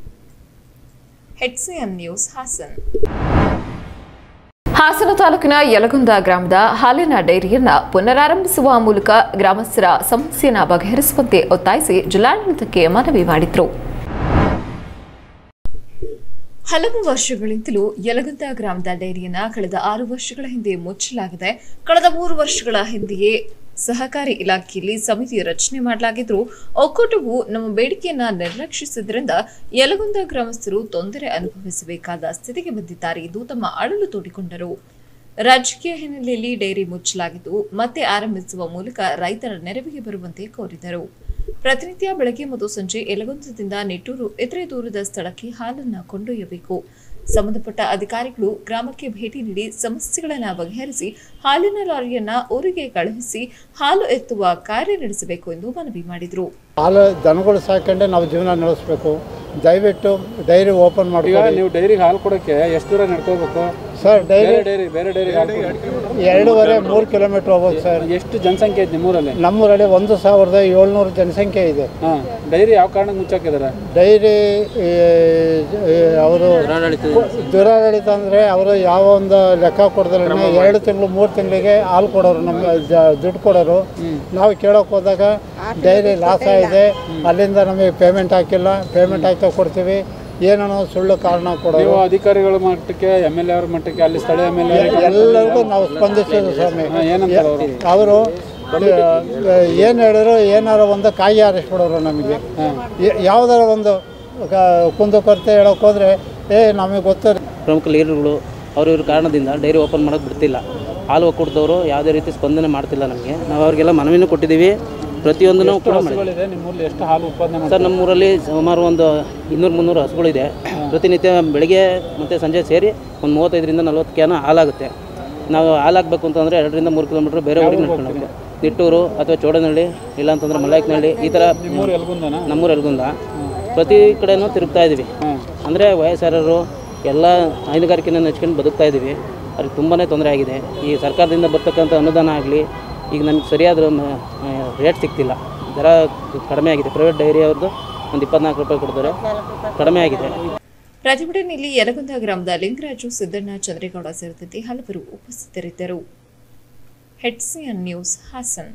HCN news Haasan. ಹಾಸನ ತಾಲೂಕಿನ ಯಲಗುಂದ ಗ್ರಾಮದ ಹಾಲಿನ ಡೈರಿಯನ್ನ ಪುನರಾರಂಭಿಸುವ ಮೂಲಕ ಗ್ರಾಮಸ್ಥರ ಸಮಸ್ಯೆಯನ್ನು ಬಗೆಹರಿಸುವಂತೆ ಒತ್ತಾಯಿಸಿ ಜಿಲ್ಲಾಡಳಿತಕ್ಕೆ ಮನವಿ ಮಾಡಿದರು. ಹಲವು ವರ್ಷಗಳಿಂದಲೂ ಯಲಗುಂದ ಗ್ರಾಮದ ಡೈರಿಯನ್ನ ಕಳೆದ 6 ವರ್ಷಗಳ ಹಿಂದೆ ಮುಚ್ಚಲಾಗಿದೆ. ಕಳೆದ 3 ವರ್ಷಗಳ ಹಿಂದೆಯೇ ಸಹಕಾರಿ ಇಲಾಖೆಯಲ್ಲಿ ಸಮಿತಿ ರಚನೆ ಮಾಡಲಾಗಿದ್ರು ಒಕ್ಕೂಟವು ನಮ್ಮ ಬೇಡಿಕೆಯನ್ನ ನಿರ್ಲಕ್ಷಿಸಿದ್ರಿಂದ ಯಲಗುಂದ ಗ್ರಾಮಸ್ಥರು ತೊಂದರೆ ಅನುಭವಿಸಬೇಕಾದ ಸ್ಥಿತಿಗೆ ಬಂದಿದ್ದಾರೆ ಎಂದು ತಮ್ಮ ಅಳಲು ತೋಡಿಕೊಂಡರು. ರಾಜಕೀಯ ಹಿನ್ನೆಲೆಯಲ್ಲಿ ಡೈರಿ ಮುಚ್ಚಲಾಗಿದ್ದು ಮತ್ತೆ ಆರಂಭಿಸುವ ಮೂಲಕ ರೈತರ ನೆರವಿಗೆ ಬರುವಂತೆ ಕೋರಿದರು. ಪ್ರತಿನಿತ್ಯ ಬೆಳಗ್ಗೆ ಮತ್ತು ಸಂಜೆ ಯಲಗುಂದದಿಂದ ನಿಟ್ಟೂರು ಇತರೆ ದೂರದ ಸ್ಥಳಕ್ಕೆ ಹಾಲನ್ನು ಕೊಂಡೊಯ್ಯಬೇಕು. ಸಂಬಂಧಪಟ್ಟ ಅಧಿಕಾರಿಗಳು ಗ್ರಾಮಕ್ಕೆ ಭೇಟಿ ನೀಡಿ ಸಮಸ್ಯೆಗಳನ್ನು ಬಗೆಹರಿಸಿ ಹಾಲಿನ ಲಾರಿಯನ್ನ ಊರಿಗೆ ಕಳುಹಿಸಿ ಹಾಲು ಎತ್ತುವ ಕಾರ್ಯ ನಡೆಸಬೇಕು ಎಂದು ಮನವಿ ಮಾಡಿದರು. ಹಾಲು ದನಗಳು ಸಾಕೊಂಡೆ ನಾವು ಜೀವನ ನಡೆಸಬೇಕು. ದಯವಿಟ್ಟು ಡೈರಿ ಓಪನ್ ಮಾಡಿ. ನೀವು ಡೈರಿಗೆ ಹಾಲು ಕೊಡೋಕ್ಕೆ ಎಷ್ಟು ದೂರ ನಡ್ಕೋಬೇಕು ಸರ್? ಬೇರೆ ಡೈರಿ 2.5-3 ಕಿಲೋಮೀಟರ್ ಹೋಗ್ಬೋದು ಸರ್. ಎಷ್ಟು ಜನಸಂಖ್ಯೆ ಇದೆ ನಿಮ್ಮೂರಲ್ಲಿ? ನಮ್ಮೂರಲ್ಲಿ 1700 ಜನಸಂಖ್ಯೆ ಇದೆ. ಡೈರಿ ಯಾವ ಕಾರಣಕ್ಕೆ ಮುಚ್ಚಾಕಿದ್ದಾರೆ? ಡೈರಿ ಅವರು ದುರಾಡಳಿತ ಅಂದರೆ ಅವರು ಯಾವ ಒಂದು ಲೆಕ್ಕ ಕೊಡೋದ್ರೆ 2 ತಿಂಗಳು 3 ತಿಂಗಳಿಗೆ ಹಾಲು ಕೊಡೋರು, ನಮ್ಮ ದುಡ್ಡು ಕೊಡೋರು. ನಾವು ಕೇಳೋಕೆ ಹೋದಾಗ ಡೈರಿ ಲಾಸ್ ಆಗಿದೆ, ಅಲ್ಲಿಂದ ನಮಗೆ ಪೇಮೆಂಟ್ ಹಾಕಿಲ್ಲ, ಪೇಮೆಂಟ್ ಹಾಕಿ ಕೊಡ್ತೀವಿ, ಏನೋ ಸುಳ್ಳು ಕಾರಣ ಕೊಡೋದು. ಅಧಿಕಾರಿಗಳ ಮಟ್ಟಕ್ಕೆ, MLA ಅವ್ರ ಮಟ್ಟಕ್ಕೆ, ಅಲ್ಲಿ ಸ್ಥಳೀಯ MLA ಎಲ್ಲರಿಗೂ ನಾವು ಸ್ಪಂದಿಸಿದ್ವಿ ಸ್ವಾಮಿ. ಅವರು ಏನು ಹೇಳಿದ್ರು, ಏನಾರು ಒಂದು ಕಾಯಿ ಆರಿಸ್ಬಿಡೋರು ನಮಗೆ. ಯಾವುದಾರ ಒಂದು ಕುಂದುಕೊರತೆ ಹೇಳೋಕೆ ಹೋದರೆ ನಮಗೆ ಗೊತ್ತು. ಪ್ರಮುಖ ಲೀಡರ್ಗಳು ಅವ್ರ ಕಾರಣದಿಂದ ಡೈರಿ ಓಪನ್ ಮಾಡೋಕ್ಕೆ ಬಿಡ್ತಿಲ್ಲ. ಹಾಲು ಒಕ್ಕೂಟದವರು ಯಾವುದೇ ರೀತಿ ಸ್ಪಂದನೆ ಮಾಡ್ತಿಲ್ಲ ನಮಗೆ. ನಾವು ಅವ್ರಿಗೆಲ್ಲ ಮನವಿನೂ ಕೊಟ್ಟಿದ್ದೀವಿ, ಪ್ರತಿಯೊಂದನ್ನು ಕೂಡ ಮಾಡಿದ್ದೀವಿ. ಎಷ್ಟು ಹಾಲು ಉತ್ಪಾದನೆ ಸರ್? ನಮ್ಮೂರಲ್ಲಿ ಸುಮಾರು ಒಂದು 200-300 ಹಸುಗಳಿದೆ. ಪ್ರತಿನಿತ್ಯ ಬೆಳಗ್ಗೆ ಮತ್ತು ಸಂಜೆ ಸೇರಿ ಒಂದು 35-40 ಕ್ಯಾನ್ ಹಾಲಾಗುತ್ತೆ. ನಾವು ಹಾಲಾಗಬೇಕು ಅಂತಂದರೆ 2-3 ಕಿಲೋಮೀಟ್ರ್ ಬೇರೆ ಊರಿಗೆ ನಡ್ಕೊಂಡು ಹೋಗ್ಬೇಕು. ನಿಟ್ಟೂರು ಅಥವಾ ಚೋಡನಹಳ್ಳಿ, ಇಲ್ಲಾಂತಂದ್ರೆ ಮಲ್ಲಾಯಕನಹಳ್ಳಿ, ಈ ಥರ ನಮ್ಮೂರು ಯಲಗುಂದ ಪ್ರತಿ ಕಡೆನೂ ತಿರುಗ್ತಾ ಇದ್ದೀವಿ. ಅಂದರೆ ವಯಸ್ಸಾರರು ಎಲ್ಲ ಹೈನುಗಾರಿಕೆನ ನೆಚ್ಕೊಂಡು ಬದುಕ್ತಾ ಇದ್ದೀವಿ. ಅವ್ರಿಗೆ ತುಂಬಾ ತೊಂದರೆ ಆಗಿದೆ. ಈ ಸರ್ಕಾರದಿಂದ ಬರ್ತಕ್ಕಂಥ ಅನುದಾನ ಆಗಲಿ, ಈಗ ನಮಗೆ ಸರಿಯಾದ ರೇಟ್ ಸಿಗ್ತಿಲ್ಲ, ದರ ಕಡಿಮೆ ಆಗಿದೆ. ಪ್ರೈವೇಟ್ ಡೈರಿ ಅವ್ರದ್ದು ಒಂದು 24 ರೂಪಾಯಿ ಕೊಡ್ತಾರೆ, ಕಡಿಮೆ ಆಗಿದೆ. ಪ್ರತಿಭಟನೆಯಲ್ಲಿ ಯಲಗುಂದ ಗ್ರಾಮದ ಲಿಂಗರಾಜು, ಸಿದ್ದಣ್ಣ, ಚಂದ್ರೇಗೌಡ ಸೇರಿದಂತೆ ಹಲವರು ಉಪಸ್ಥಿತರಿದ್ದರು. HCN news Hassan.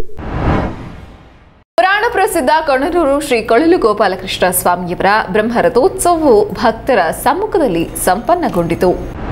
ಪುರಾಣ ಪ್ರಸಿದ್ಧ ಕೊಣನೂರು ಶ್ರೀ ಕೊಳಲು ಗೋಪಾಲಕೃಷ್ಣ ಸ್ವಾಮಿಯವರ ಬ್ರಹ್ಮರಥೋತ್ಸವವು ಭಕ್ತರ ಸಮ್ಮುಖದಲ್ಲಿ ಸಂಪನ್ನಗೊಂಡಿತು.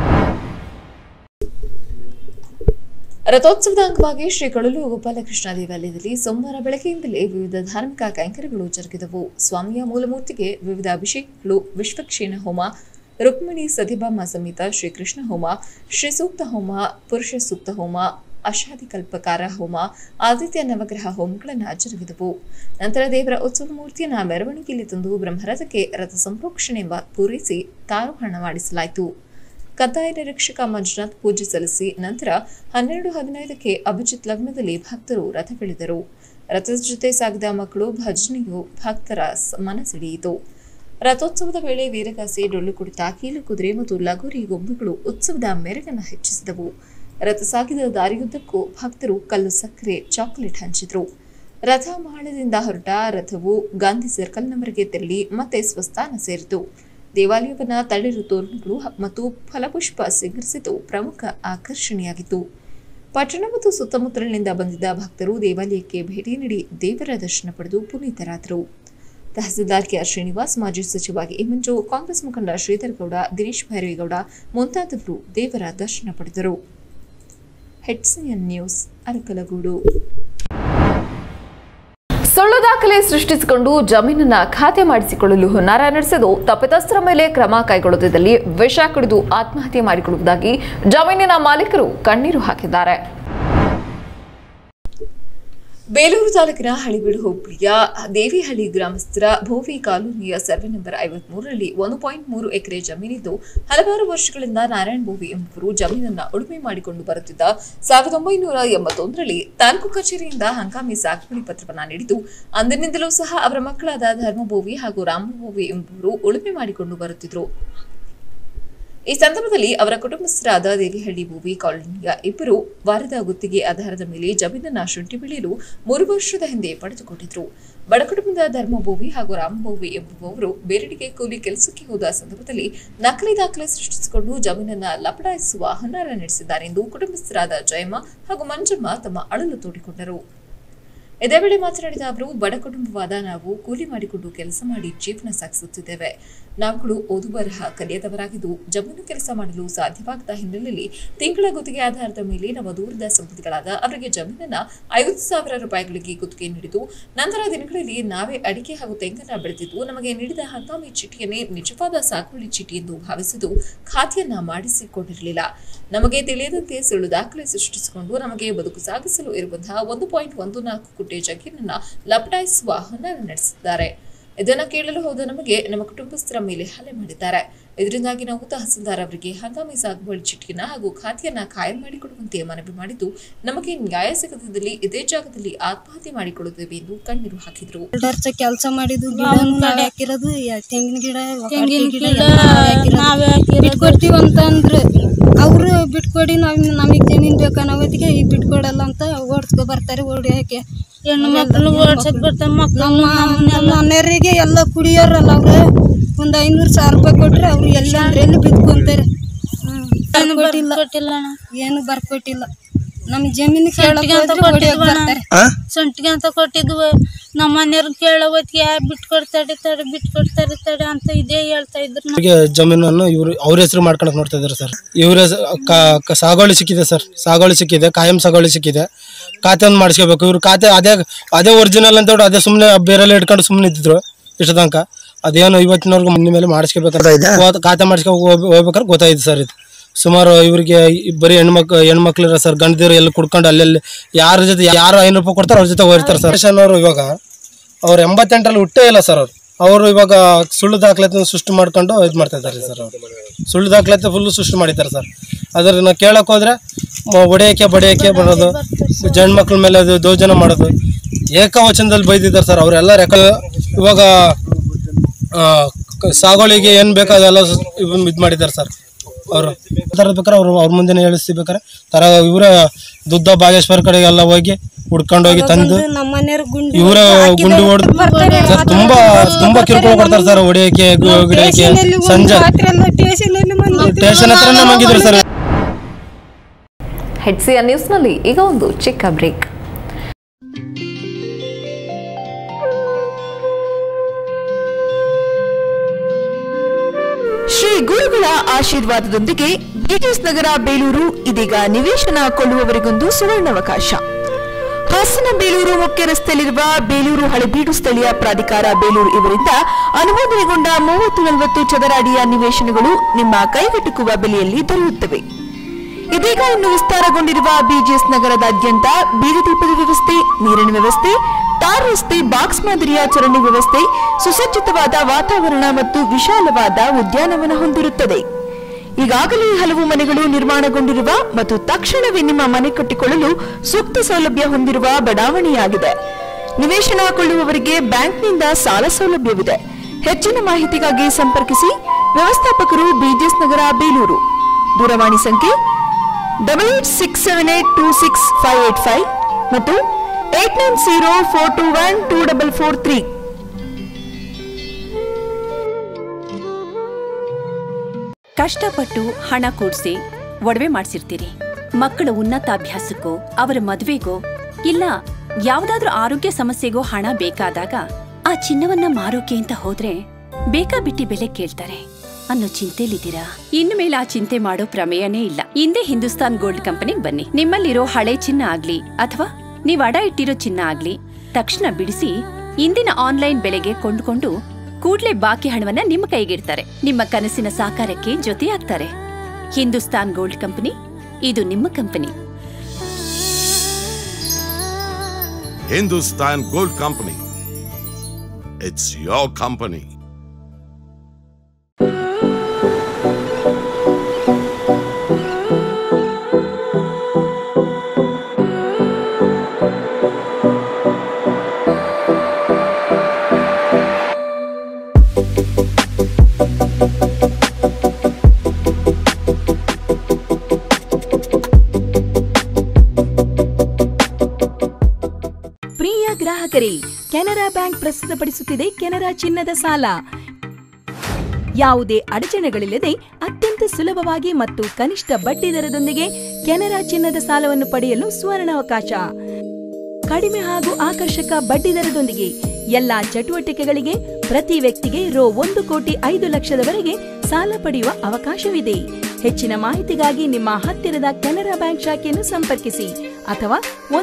ರಥೋತ್ಸವದ ಅಂಗವಾಗಿ ಶ್ರೀ ಕೊಳಲು ಗೋಪಾಲಕೃಷ್ಣ ದೇವಾಲಯದಲ್ಲಿ ಸೋಮವಾರ ಬೆಳಗ್ಗೆಯಿಂದಲೇ ವಿವಿಧ ಧಾರ್ಮಿಕ ಕೈಂಕರ್ಯಗಳು ಜರುಗಿದವು. ಸ್ವಾಮಿಯ ಮೂಲಮೂರ್ತಿಗೆ ವಿವಿಧ ಅಭಿಷೇಕಗಳು, ವಿಶ್ವಕ್ಷೇಣ ಹೋಮ, ರುಕ್ಮಿಣಿ ಸತಿಭಾಮ ಸಮೇತ ಶ್ರೀಕೃಷ್ಣ ಹೋಮ, ಶ್ರೀ ಸೂಕ್ತ ಹೋಮ, ಪುರುಷ ಸೂಕ್ತ ಹೋಮ, ಅಶಾಧಿಕಲ್ಪಕಾರ ಹೋಮ, ಆದಿತ್ಯ ನವಗ್ರಹ ಹೋಮಗಳನ್ನು ಜರುಗಿದವು. ನಂತರ ದೇವರ ಉತ್ಸವ ಮೂರ್ತಿಯನ್ನು ಮೆರವಣಿಗೆಯಲ್ಲಿ ತಂದು ಬ್ರಹ್ಮರಥಕ್ಕೆ ರಥ ಸಂಪ್ರೋಕ್ಷಣೆ ಪೂರೈಸಿ ತಾರೋಹಣ ಮಾಡಿಸಲಾಯಿತು. ಕಂದಾಯ ನಿರೀಕ್ಷಕ ಮಂಜುನಾಥ್ ಪೂಜೆ ಸಲ್ಲಿಸಿ ನಂತರ 12:15ಕ್ಕೆ ಅಭಿಜಿತ್ ಲಗ್ನದಲ್ಲಿ ಭಕ್ತರು ರಥವಿಳಿದರು. ರಥದ ಜೊತೆ ಸಾಗಿದ ಮಕ್ಕಳು ಭಜನೆಯು ಭಕ್ತರ ಮನಸೆಳೆಯಿತು. ರಥೋತ್ಸವದ ವೇಳೆ ವೀರಗಾಸೆ, ಡೊಳ್ಳು ಕುಣಿತ, ಕೀಲು ಕುದುರೆ ಮತ್ತು ಲಗೋರಿ ಗೊಂಬೆಗಳು ಉತ್ಸವದ ಮೆರುಗನ್ನು ಹೆಚ್ಚಿಸಿದವು. ರಥ ಸಾಗಿದ ದಾರಿಯುದ್ದಕ್ಕೂ ಭಕ್ತರು ಕಲ್ಲು ಸಕ್ಕರೆ, ಚಾಕೊಲೇಟ್ ಹಂಚಿದ್ರು. ರಥ ಮಹಾಳದಿಂದ ಹೊರಟ ರಥವು ಗಾಂಧಿ ಸರ್ಕಲ್ನವರೆಗೆ ತೆರಳಿ ಮತ್ತೆ ಸ್ವಸ್ಥಾನ ಸೇರಿತು. ದೇವಾಲಯವನ್ನ ತಳಿರು ತೋರಣಗಳು ಮತ್ತು ಫಲಪುಷ್ಪ ಸಿಂಗರಿಸಿದ್ದು ಪ್ರಮುಖ ಆಕರ್ಷಣೆಯಾಗಿತ್ತು. ಪಟ್ಟಣ ಮತ್ತು ಸುತ್ತಮುತ್ತಲಿನಿಂದ ಬಂದಿದ್ದ ಭಕ್ತರು ದೇವಾಲಯಕ್ಕೆ ಭೇಟಿ ನೀಡಿ ದೇವರ ದರ್ಶನ ಪಡೆದು ಪುನೀತರಾದರು. ತಹಸೀಲ್ದಾರ್ ಕೆಆರ್ ಶ್ರೀನಿವಾಸ್, ಮಾಜಿ ಸಚಿವ ಎ ಮಂಜು, ಕಾಂಗ್ರೆಸ್ ಮುಖಂಡ ಶ್ರೀಧರ್ ಗೌಡ, ದಿನೇಶ್ ಭೈರವೇಗೌಡ ಮುಂತಾದವರು ದೇವರ ದರ್ಶನ ಪಡೆದರು. HCN news, Arkalgud. ಸುಳ್ಳು ದಾಖಲೆ ಸೃಷ್ಟಿಸಿಕೊಂಡು ಜಮೀನನ್ನ ಖಾತೆ ಮಾಡಿಸಿಕೊಳ್ಳಲು ಹುನ್ನಾರ ನಡೆಸಿದ್ದು ತಪ್ಪಿತಸ್ಥರ ಮೇಲೆ ಕ್ರಮ ಕೈಗೊಳ್ಳದಿದ್ದಲ್ಲಿ ವಿಷ ಕುಡಿದು ಆತ್ಮಹತ್ಯೆ ಮಾಡಿಕೊಳ್ಳುವುದಾಗಿ ಜಮೀನಿನ ಮಾಲೀಕರು ಕಣ್ಣೀರು ಹಾಕಿದ್ದಾರೆ. ಬೇಲೂರು ತಾಲೂಕಿನ ಹಳಿಬೀಡು ಹೋಬಳಿಯ ದೇವಿಹಳ್ಳಿ ಗ್ರಾಮಸ್ಥರ ಭೋವಿ ಕಾಲೋನಿಯ ಸರ್ವೆ ನಂಬರ್ 53ರಲ್ಲಿ 1.3 ಎಕರೆ ಜಮೀನಿದ್ದು ಹಲವಾರು ವರ್ಷಗಳಿಂದ ನಾರಾಯಣ ಭೋವಿ ಎಂಬುವರು ಜಮೀನನ್ನ ಉಳುಮೆ ಮಾಡಿಕೊಂಡು ಬರುತ್ತಿದ್ದ 1981ರಲ್ಲಿ ತಾಲೂಕು ಕಚೇರಿಯಿಂದ ಹಂಗಾಮಿ ಸಾಗುವಳಿ ಪತ್ರವನ್ನ ನೀಡಿದ್ದು ಅಂದಿನಿಂದಲೂ ಸಹ ಅವರ ಮಕ್ಕಳಾದ ಧರ್ಮಭೋವಿ ಹಾಗೂ ರಾಮಭೋವಿ ಎಂಬುವರು ಉಳುಮೆ ಮಾಡಿಕೊಂಡು ಬರುತ್ತಿದ್ದರು. ಈ ಸಂದರ್ಭದಲ್ಲಿ ಅವರ ಕುಟುಂಬಸ್ಥರಾದ ದೇವಿಹಳ್ಳಿ ಭೋವಿ ಕಾಲೋನಿಯ ಇಬ್ಬರು ವಾರದ ಗುತ್ತಿಗೆ ಆಧಾರದ ಮೇಲೆ ಜಮೀನನ್ನ ಶುಂಠಿ ಬೆಳೆಯಲು 3 ವರ್ಷದ ಹಿಂದೆ ಪಡೆದುಕೊಂಡಿದ್ರು. ಬಡ ಕುಟುಂಬದ ಧರ್ಮಭೋವಿ ಹಾಗೂ ರಾಮಭೋವಿ ಎಂಬುವವರು ಬೇರೆಡೆಗೆ ಕೂಲಿ ಕೆಲಸಕ್ಕೆ ಹೋದ ಸಂದರ್ಭದಲ್ಲಿ ನಕಲಿ ದಾಖಲೆ ಸೃಷ್ಟಿಸಿಕೊಂಡು ಜಮೀನನ್ನ ಲಪಡಾಯಿಸುವ ಹುನ್ನಾರ ನಡೆಸಿದ್ದಾರೆ ಎಂದು ಕುಟುಂಬಸ್ಥರಾದ ಜಯಮ್ಮ ಹಾಗೂ ಮಂಜಮ್ಮ ತಮ್ಮ ಅಳಲು ತೋಡಿಕೊಂಡರು. ಇದೇ ವೇಳೆ ಮಾತನಾಡಿದ ಅವರು, ಬಡ ಕುಟುಂಬವಾದ ನಾವು ಕೂಲಿ ಮಾಡಿಕೊಂಡು ಕೆಲಸ ಮಾಡಿ ಜೀವನ ಸಾಗಿಸುತ್ತಿದ್ದೇವೆ. ನಾವುಗಳು ಓದು ಬರಹ ಕಲಿಯದವರಾಗಿದ್ದು ಜಮೀನು ಕೆಲಸ ಮಾಡಲು ಸಾಧ್ಯವಾಗದ ಹಿನ್ನೆಲೆಯಲ್ಲಿ ತಿಂಗಳ ಗುತ್ತಿಗೆ ಆಧಾರದ ಮೇಲೆ ನಮ್ಮ ದೂರದ ಸಂಬಂಧಿಗಳಾದ ಅವರಿಗೆ ಜಮೀನನ್ನ 50,000 ರೂಪಾಯಿಗಳಿಗೆ ಗುತ್ತಿಗೆ ನೀಡಿದ್ದು ನಂತರ ದಿನಗಳಲ್ಲಿ ನಾವೇ ಅಡಿಕೆ ಹಾಗೂ ತೆಂಗನ್ನ ಬೆಳೆದಿದ್ದು ನಮಗೆ ನೀಡಿದ ಹಂಗಾಮಿ ಚೀಟಿಯನ್ನೇ ನಿಜವಾದ ಸಾಗುವಳಿ ಚೀಟಿ ಎಂದು ಭಾವಿಸಿದ್ದು ಖಾತೆಯನ್ನ ಮಾಡಿಸಿಕೊಂಡಿರಲಿಲ್ಲ. ನಮಗೆ ತಿಳಿಯದಂತೆ ಸುಳ್ಳು ದಾಖಲೆ ಸೃಷ್ಟಿಸಿಕೊಂಡು ನಮಗೆ ಬದುಕು ಸಾಗಿಸಲು ಇರುವಂತಹ 1.14 ಗುಂಟೆ ಜಮೀನನ್ನ ಲಪಟಾಯಿಸುವ ಹುನ್ನಾರ ನಡೆಸಿದ್ದಾರೆ. ಇದನ್ನು ಕೇಳಲು ಹೋದ ನಮಗೆ ನಮ್ಮ ಕುಟುಂಬಸ್ಥರ ಮೇಲೆ ಹಲ್ಲೆ ಮಾಡಿದ್ದಾರೆ. ಇದರಿಂದಾಗಿ ನಾವು ತಹಸೀಲ್ದಾರ್ ಅವರಿಗೆ ಹಂಗಾಮಿ ಸಾಗುವಳಿ ಚೀಟಿಯನ್ನ ಹಾಗೂ ಖಾತೆಯನ್ನ ಕಾಯಂ ಮಾಡಿಕೊಡುವಂತೆ ಮನವಿ ಮಾಡಿದ್ದು ನಮಗೆ ನ್ಯಾಯ ಸಿಗದಿದ್ದಲ್ಲಿ ಇದೇ ಜಾಗದಲ್ಲಿ ಆತ್ಮಹತ್ಯೆ ಮಾಡಿಕೊಳ್ಳುತ್ತೇವೆ ಎಂದು ಕಣ್ಣೀರು ಹಾಕಿದ್ರು. ಕೆಲಸ ಮಾಡಿದ್ದು ಹಾಕಿರೋದು ತೆಂಗಿನ ಗಿಡ ಬಿಟ್ಕೊಡ್ತೀವಿ ಅಂತಂದ್ರೆ ಅವರು ಬಿಟ್ಕೊಡಿ ನಮಗೆ ಜಮೀನ್ ಬೇಕಾ ನಾವತ್ತಿಗೆ ಈಗ ಬಿಟ್ಕೊಡಲ್ಲ ಅಂತ ಓಡಿಸ್ಕೊ ಬರ್ತಾರೆ. ಓಡಿಯಾಕೆ ಹೆಣ್ಣು ಮಕ್ಕಳು ಓಡ್ಸಕ್ ಬರ್ತಾರೆ. ನಮ್ಮ ಮನೆಯವರಿಗೆ ಎಲ್ಲ ಕುಡಿಯೋರಲ್ಲ ಅವ್ರು ಒಂದು 500,000 ರೂಪಾಯಿ ಕೊಟ್ರೆ ಅವ್ರು ಎಲ್ಲಿ ಬಿದ್ಕೊಂತಾರೆ. ಏನು ಬರ್ಕೊಟ್ಟಿಲ್ಲ. ನಮ್ ಜಮೀನು ಸೊಂಟಿಗೆ ಅಂತ ಕೊಟ್ಟಿದ್ವು. ನಮ್ಮ ಮನೆಯವ್ರ ಕೇಳೋ ಹೊತ್ತಿಗೆ ಬಿಟ್ಕೊಡ್ತಾರೆ ಅಂತ ಇದೇ ಹೇಳ್ತಾ ಇದ್ರು. ಜಮೀನನ್ನು ಇವ್ರು ಅವ್ರ ಹೆಸರು ಮಾಡ್ಕೊಳಕ್ ನೋಡ್ತಾ ಇದಾರೆ ಸರ್. ಇವ್ರ ಸಾಗುವಳಿ ಸಿಕ್ಕಿದೆ ಸರ್, ಸಾಗುವಳಿ ಸಿಕ್ಕಿದೆ, ಕಾಯಂ ಸಾಗುವಳಿ ಸಿಕ್ಕಿದೆ. ಖಾತೆ ಒಂದು ಮಾಡಿಸ್ಕೋಬೇಕು. ಇವ್ರು ಖಾತೆ ಅದೇ ಒರಿಜಿನಲ್ ಅಂತ ಅದೇ ಸುಮ್ಮನೆ ಬೇರೆಲ್ಲ ಇಟ್ಕೊಂಡು ಸುಮ್ಮನೆ ಇದ್ದಿದ್ರು ಇಷ್ಟ ತನಕ. ಅದೇನು ಇವತ್ತಿನವರೆಗೂ ಮುಂದೆ ಮೇಲೆ ಮಾಡಿಸ್ಕೋಬೇಕಾದ್ರೆ ಖಾತೆ ಮಾಡಿಸ್ಕೊ ಹೋಗ್ಬೇಕಾದ್ರೆ ಗೊತ್ತಾಯ್ತು ಸರ್. ಇದು ಸುಮಾರು ಇವ್ರಿಗೆ ಬರೀ ಹೆಣ್ಮಕ್ಳಿರ ಸರ್. ಗಂಡದಿರು ಎಲ್ಲ ಕುಡ್ಕೊಂಡು ಅಲ್ಲೆಲ್ಲಿ ಯಾರ ಜೊತೆ ಯಾರು 500 ರೂಪಾಯಿ ಕೊಡ್ತಾರೆ ಅವ್ರ ಜೊತೆ ಹೋಗಿರ್ತಾರೆ ಸರ್. ಅವರು ಇವಾಗ ಅವ್ರು 88ರಲ್ಲಿ ಹುಟ್ಟೇ ಇಲ್ಲ ಸರ್. ಅವರು ಇವಾಗ ಸುಳ್ಳು ದಾಖಲಾತಿ ಸೃಷ್ಟಿ ಮಾಡ್ಕೊಂಡು ಇದು ಮಾಡ್ತಾ ಇದ್ದಾರೆ ಸರ್. ಅವರು ಸುಳ್ಳು ದಾಖಲಾತಿ ಫುಲ್ ಸೃಷ್ಟಿ ಮಾಡಿದ್ದಾರೆ ಸರ್. ಅದ್ರನ್ನ ಕೇಳಕ್ ಹೋದ್ರೆ ಬಡಿಯಕ್ಕೆ ಬರೋದು, ಹೆಣ್ಮಕ್ಳ ಮೇಲೆ ಅದು ದೌರ್ಜನ್ಯ ಮಾಡೋದು, ಏಕವಚನದಲ್ಲಿ ಬೈದಿದ್ದಾರೆ ಸರ್. ಅವರೆಲ್ಲ ಇವಾಗ ಸಾಗುವಳಿಗೆ ಏನು ಬೇಕೋ ಅದೆಲ್ಲ ಇದು ಮಾಡಿದ್ದಾರೆ ಸರ್. ಅವರು ಬೇಕಾರೆ ಅವ್ರ ಮುಂದೆ ಹೇಳಿಸ್ತಿಬೇಕಾರೆ ಇವರ ದುದ್ದ ಬಾಗೇಶ್ವರ ಕಡೆಗೆ ಎಲ್ಲ ಹೋಗಿ ಹುಡ್ಕೊಂಡು ಹೋಗಿ ತಂದು ಇವರ ಗುಂಡು ಹೊಡೆದು ತುಂಬಾ ಕಿರುಕುಳ ಕೊಡ್ತಾರೆ ಸರ್. ಹೊಡಿಯಕ್ಕೆ ಗಿಡಕ್ಕೆ ಸಂಜೆ ಸ್ಟೇಷನ್ ಹತ್ರನೇ ಮಂಗಿದ್ರು ಸರ್. ಹೆಚ್ಸಿಎನ್ ನ್ಯೂಸ್ನಲ್ಲಿ ಈಗ ಒಂದು ಚಿಕ್ಕ ಬ್ರೇಕ್. ಶ್ರೀ ಗುರುಗಳ ಆಶೀರ್ವಾದದೊಂದಿಗೆ ಬಿಟಿಎಸ್ ನಗರ ಬೇಲೂರು ಇದೀಗ ನಿವೇಶನ ಕೊಳ್ಳುವವರಿಗೊಂದು ಸುವರ್ಣಾವಕಾಶ. ಹಾಸನ ಬೇಲೂರು ಮುಖ್ಯ ರಸ್ತೆಯಲ್ಲಿರುವ ಬೇಲೂರು ಹಳೆಬೀಡು ಸ್ಥಳೀಯ ಪ್ರಾಧಿಕಾರ ಬೇಲೂರು ಇವರಿಂದ ಅನುಮೋದನೆಗೊಂಡ 30-40 ಚದರ ಅಡಿಯ ನಿವೇಶನಗಳು ನಿಮ್ಮ ಕೈಗೆಟುಕುವ ಬೆಲೆಯಲ್ಲಿ ದೊರೆಯುತ್ತವೆ. ಇದೀಗ ಇನ್ನು ವಿಸ್ತಾರಗೊಂಡಿರುವ ಬಿಜಿಎಸ್ ನಗರದಾದ್ಯಂತ ಬೀದಿ ದೀಪದ ವ್ಯವಸ್ಥೆ, ನೀರಿನ ವ್ಯವಸ್ಥೆ, ಟಾರ್ ರಸ್ತೆ, ಬಾಕ್ಸ್ ಮಾದರಿಯ ಚರಂಡಿ ವ್ಯವಸ್ಥೆ, ಸುಸಜ್ಜಿತವಾದ ವಾತಾವರಣ ಮತ್ತು ವಿಶಾಲವಾದ ಉದ್ಯಾನವನ ಹೊಂದಿರುತ್ತದೆ. ಈಗಾಗಲೇ ಹಲವು ಮನೆಗಳು ನಿರ್ಮಾಣಗೊಂಡಿರುವ ಮತ್ತು ತಕ್ಷಣವೇ ನಿಮ್ಮ ಮನೆ ಕಟ್ಟಿಕೊಳ್ಳಲು ಸೂಕ್ತ ಸೌಲಭ್ಯ ಹೊಂದಿರುವ ಬಡಾವಣೆಯಾಗಿದೆ. ನಿವೇಶನ ಕೊಳ್ಳುವವರಿಗೆ ಬ್ಯಾಂಕ್ನಿಂದ ಸಾಲ ಸೌಲಭ್ಯವಿದೆ. ಹೆಚ್ಚಿನ ಮಾಹಿತಿಗಾಗಿ ಸಂಪರ್ಕಿಸಿ. ವ್ಯವಸ್ಥಾಪಕರು ಬಿಜಿಎಸ್ ನಗರ ಬೇಲೂರು. ದೂರವಾಣಿ ಸಂಖ್ಯೆ 8867826585 ಮತ್ತು 8904212443. ಕಷ್ಟಪಟ್ಟು ಹಣ ಕೂಡಿಸಿ ಒಡವೆ ಮಾಡಿಸಿರ್ತೀರಿ. ಮಕ್ಕಳ ಉನ್ನತಾಭ್ಯಾಸಕ್ಕೋ ಅವರ ಮದುವೆಗೋ ಇಲ್ಲ ಯಾವುದಾದ್ರೂ ಆರೋಗ್ಯ ಸಮಸ್ಯೆಗೋ ಹಣ ಬೇಕಾದಾಗ ಆ ಚಿನ್ನವನ್ನ ಮಾರೋಕೆ ಅಂತ ಹೋದ್ರೆ ಬೇಕಾಬಿಟ್ಟಿ ಬೆಲೆ ಕೇಳ್ತಾರೆ ಅನ್ನೋ ಚಿಂತೆಲಿದ್ದೀರಾ? ಇನ್ನು ಮೇಲೆ ಆ ಚಿಂತೆ ಮಾಡೋ ಪ್ರಮೇಯನೇ ಇಲ್ಲ. ಹಿಂದೆ ಹಿಂದೂಸ್ತಾನ್ ಗೋಲ್ಡ್ ಕಂಪನಿಗೆ ಬನ್ನಿ. ನಿಮ್ಮಲ್ಲಿರೋ ಹಳೆ ಚಿನ್ನ ಆಗ್ಲಿ ಅಥವಾ ನೀವ್ ಅಡ ಇಟ್ಟಿರೋ ಚಿನ್ನ ಆಗ್ಲಿ ತಕ್ಷಣ ಬಿಡಿಸಿ ಇಂದಿನ ಆನ್ಲೈನ್ ಬೆಲೆಗೆ ಕೊಂಡುಕೊಂಡು ಕೂಡ್ಲೆ ಬಾಕಿ ಹಣವನ್ನ ನಿಮ್ಮ ಕೈಗಿಡ್ತಾರೆ. ನಿಮ್ಮ ಕನಸಿನ ಸಾಕಾರಕ್ಕೆ ಜೊತೆಯಾಗ್ತಾರೆ. ಹಿಂದೂಸ್ತಾನ್ ಗೋಲ್ಡ್ ಕಂಪನಿ, ಇದು ನಿಮ್ಮ company. Hindustan Gold Company. It's your company. ಗ್ರಾಹಕರೇ, ಕೆನರಾ ಬ್ಯಾಂಕ್ ಪ್ರಸ್ತುತಪಡಿಸುತ್ತಿದೆ ಕೆನರಾ ಚಿನ್ನದ ಸಾಲ. ಯಾವುದೇ ಅಡಚಣೆಗಳಿಲ್ಲದೆ ಅತ್ಯಂತ ಸುಲಭವಾಗಿ ಮತ್ತು ಕನಿಷ್ಠ ಬಡ್ಡಿ ದರದೊಂದಿಗೆ ಕೆನರಾ ಚಿನ್ನದ ಸಾಲವನ್ನು ಪಡೆಯಲು ಸುವರ್ಣಾವಕಾಶ. ಕಡಿಮೆ ಹಾಗೂ ಆಕರ್ಷಕ ಬಡ್ಡಿ ದರದೊಂದಿಗೆ ಎಲ್ಲಾ ಚಟುವಟಿಕೆಗಳಿಗೆ ಪ್ರತಿ ವ್ಯಕ್ತಿಗೆ ₹1,05,00,000 ಸಾಲ ಪಡೆಯುವ ಅವಕಾಶವಿದೆ. ಹೆಚ್ಚಿನ ಮಾಹಿತಿಗಾಗಿ ನಿಮ್ಮ ಹತ್ತಿರದ ಕೆನರಾ ಬ್ಯಾಂಕ್ ಶಾಖೆಯನ್ನು ಸಂಪರ್ಕಿಸಿ ಅಥವಾ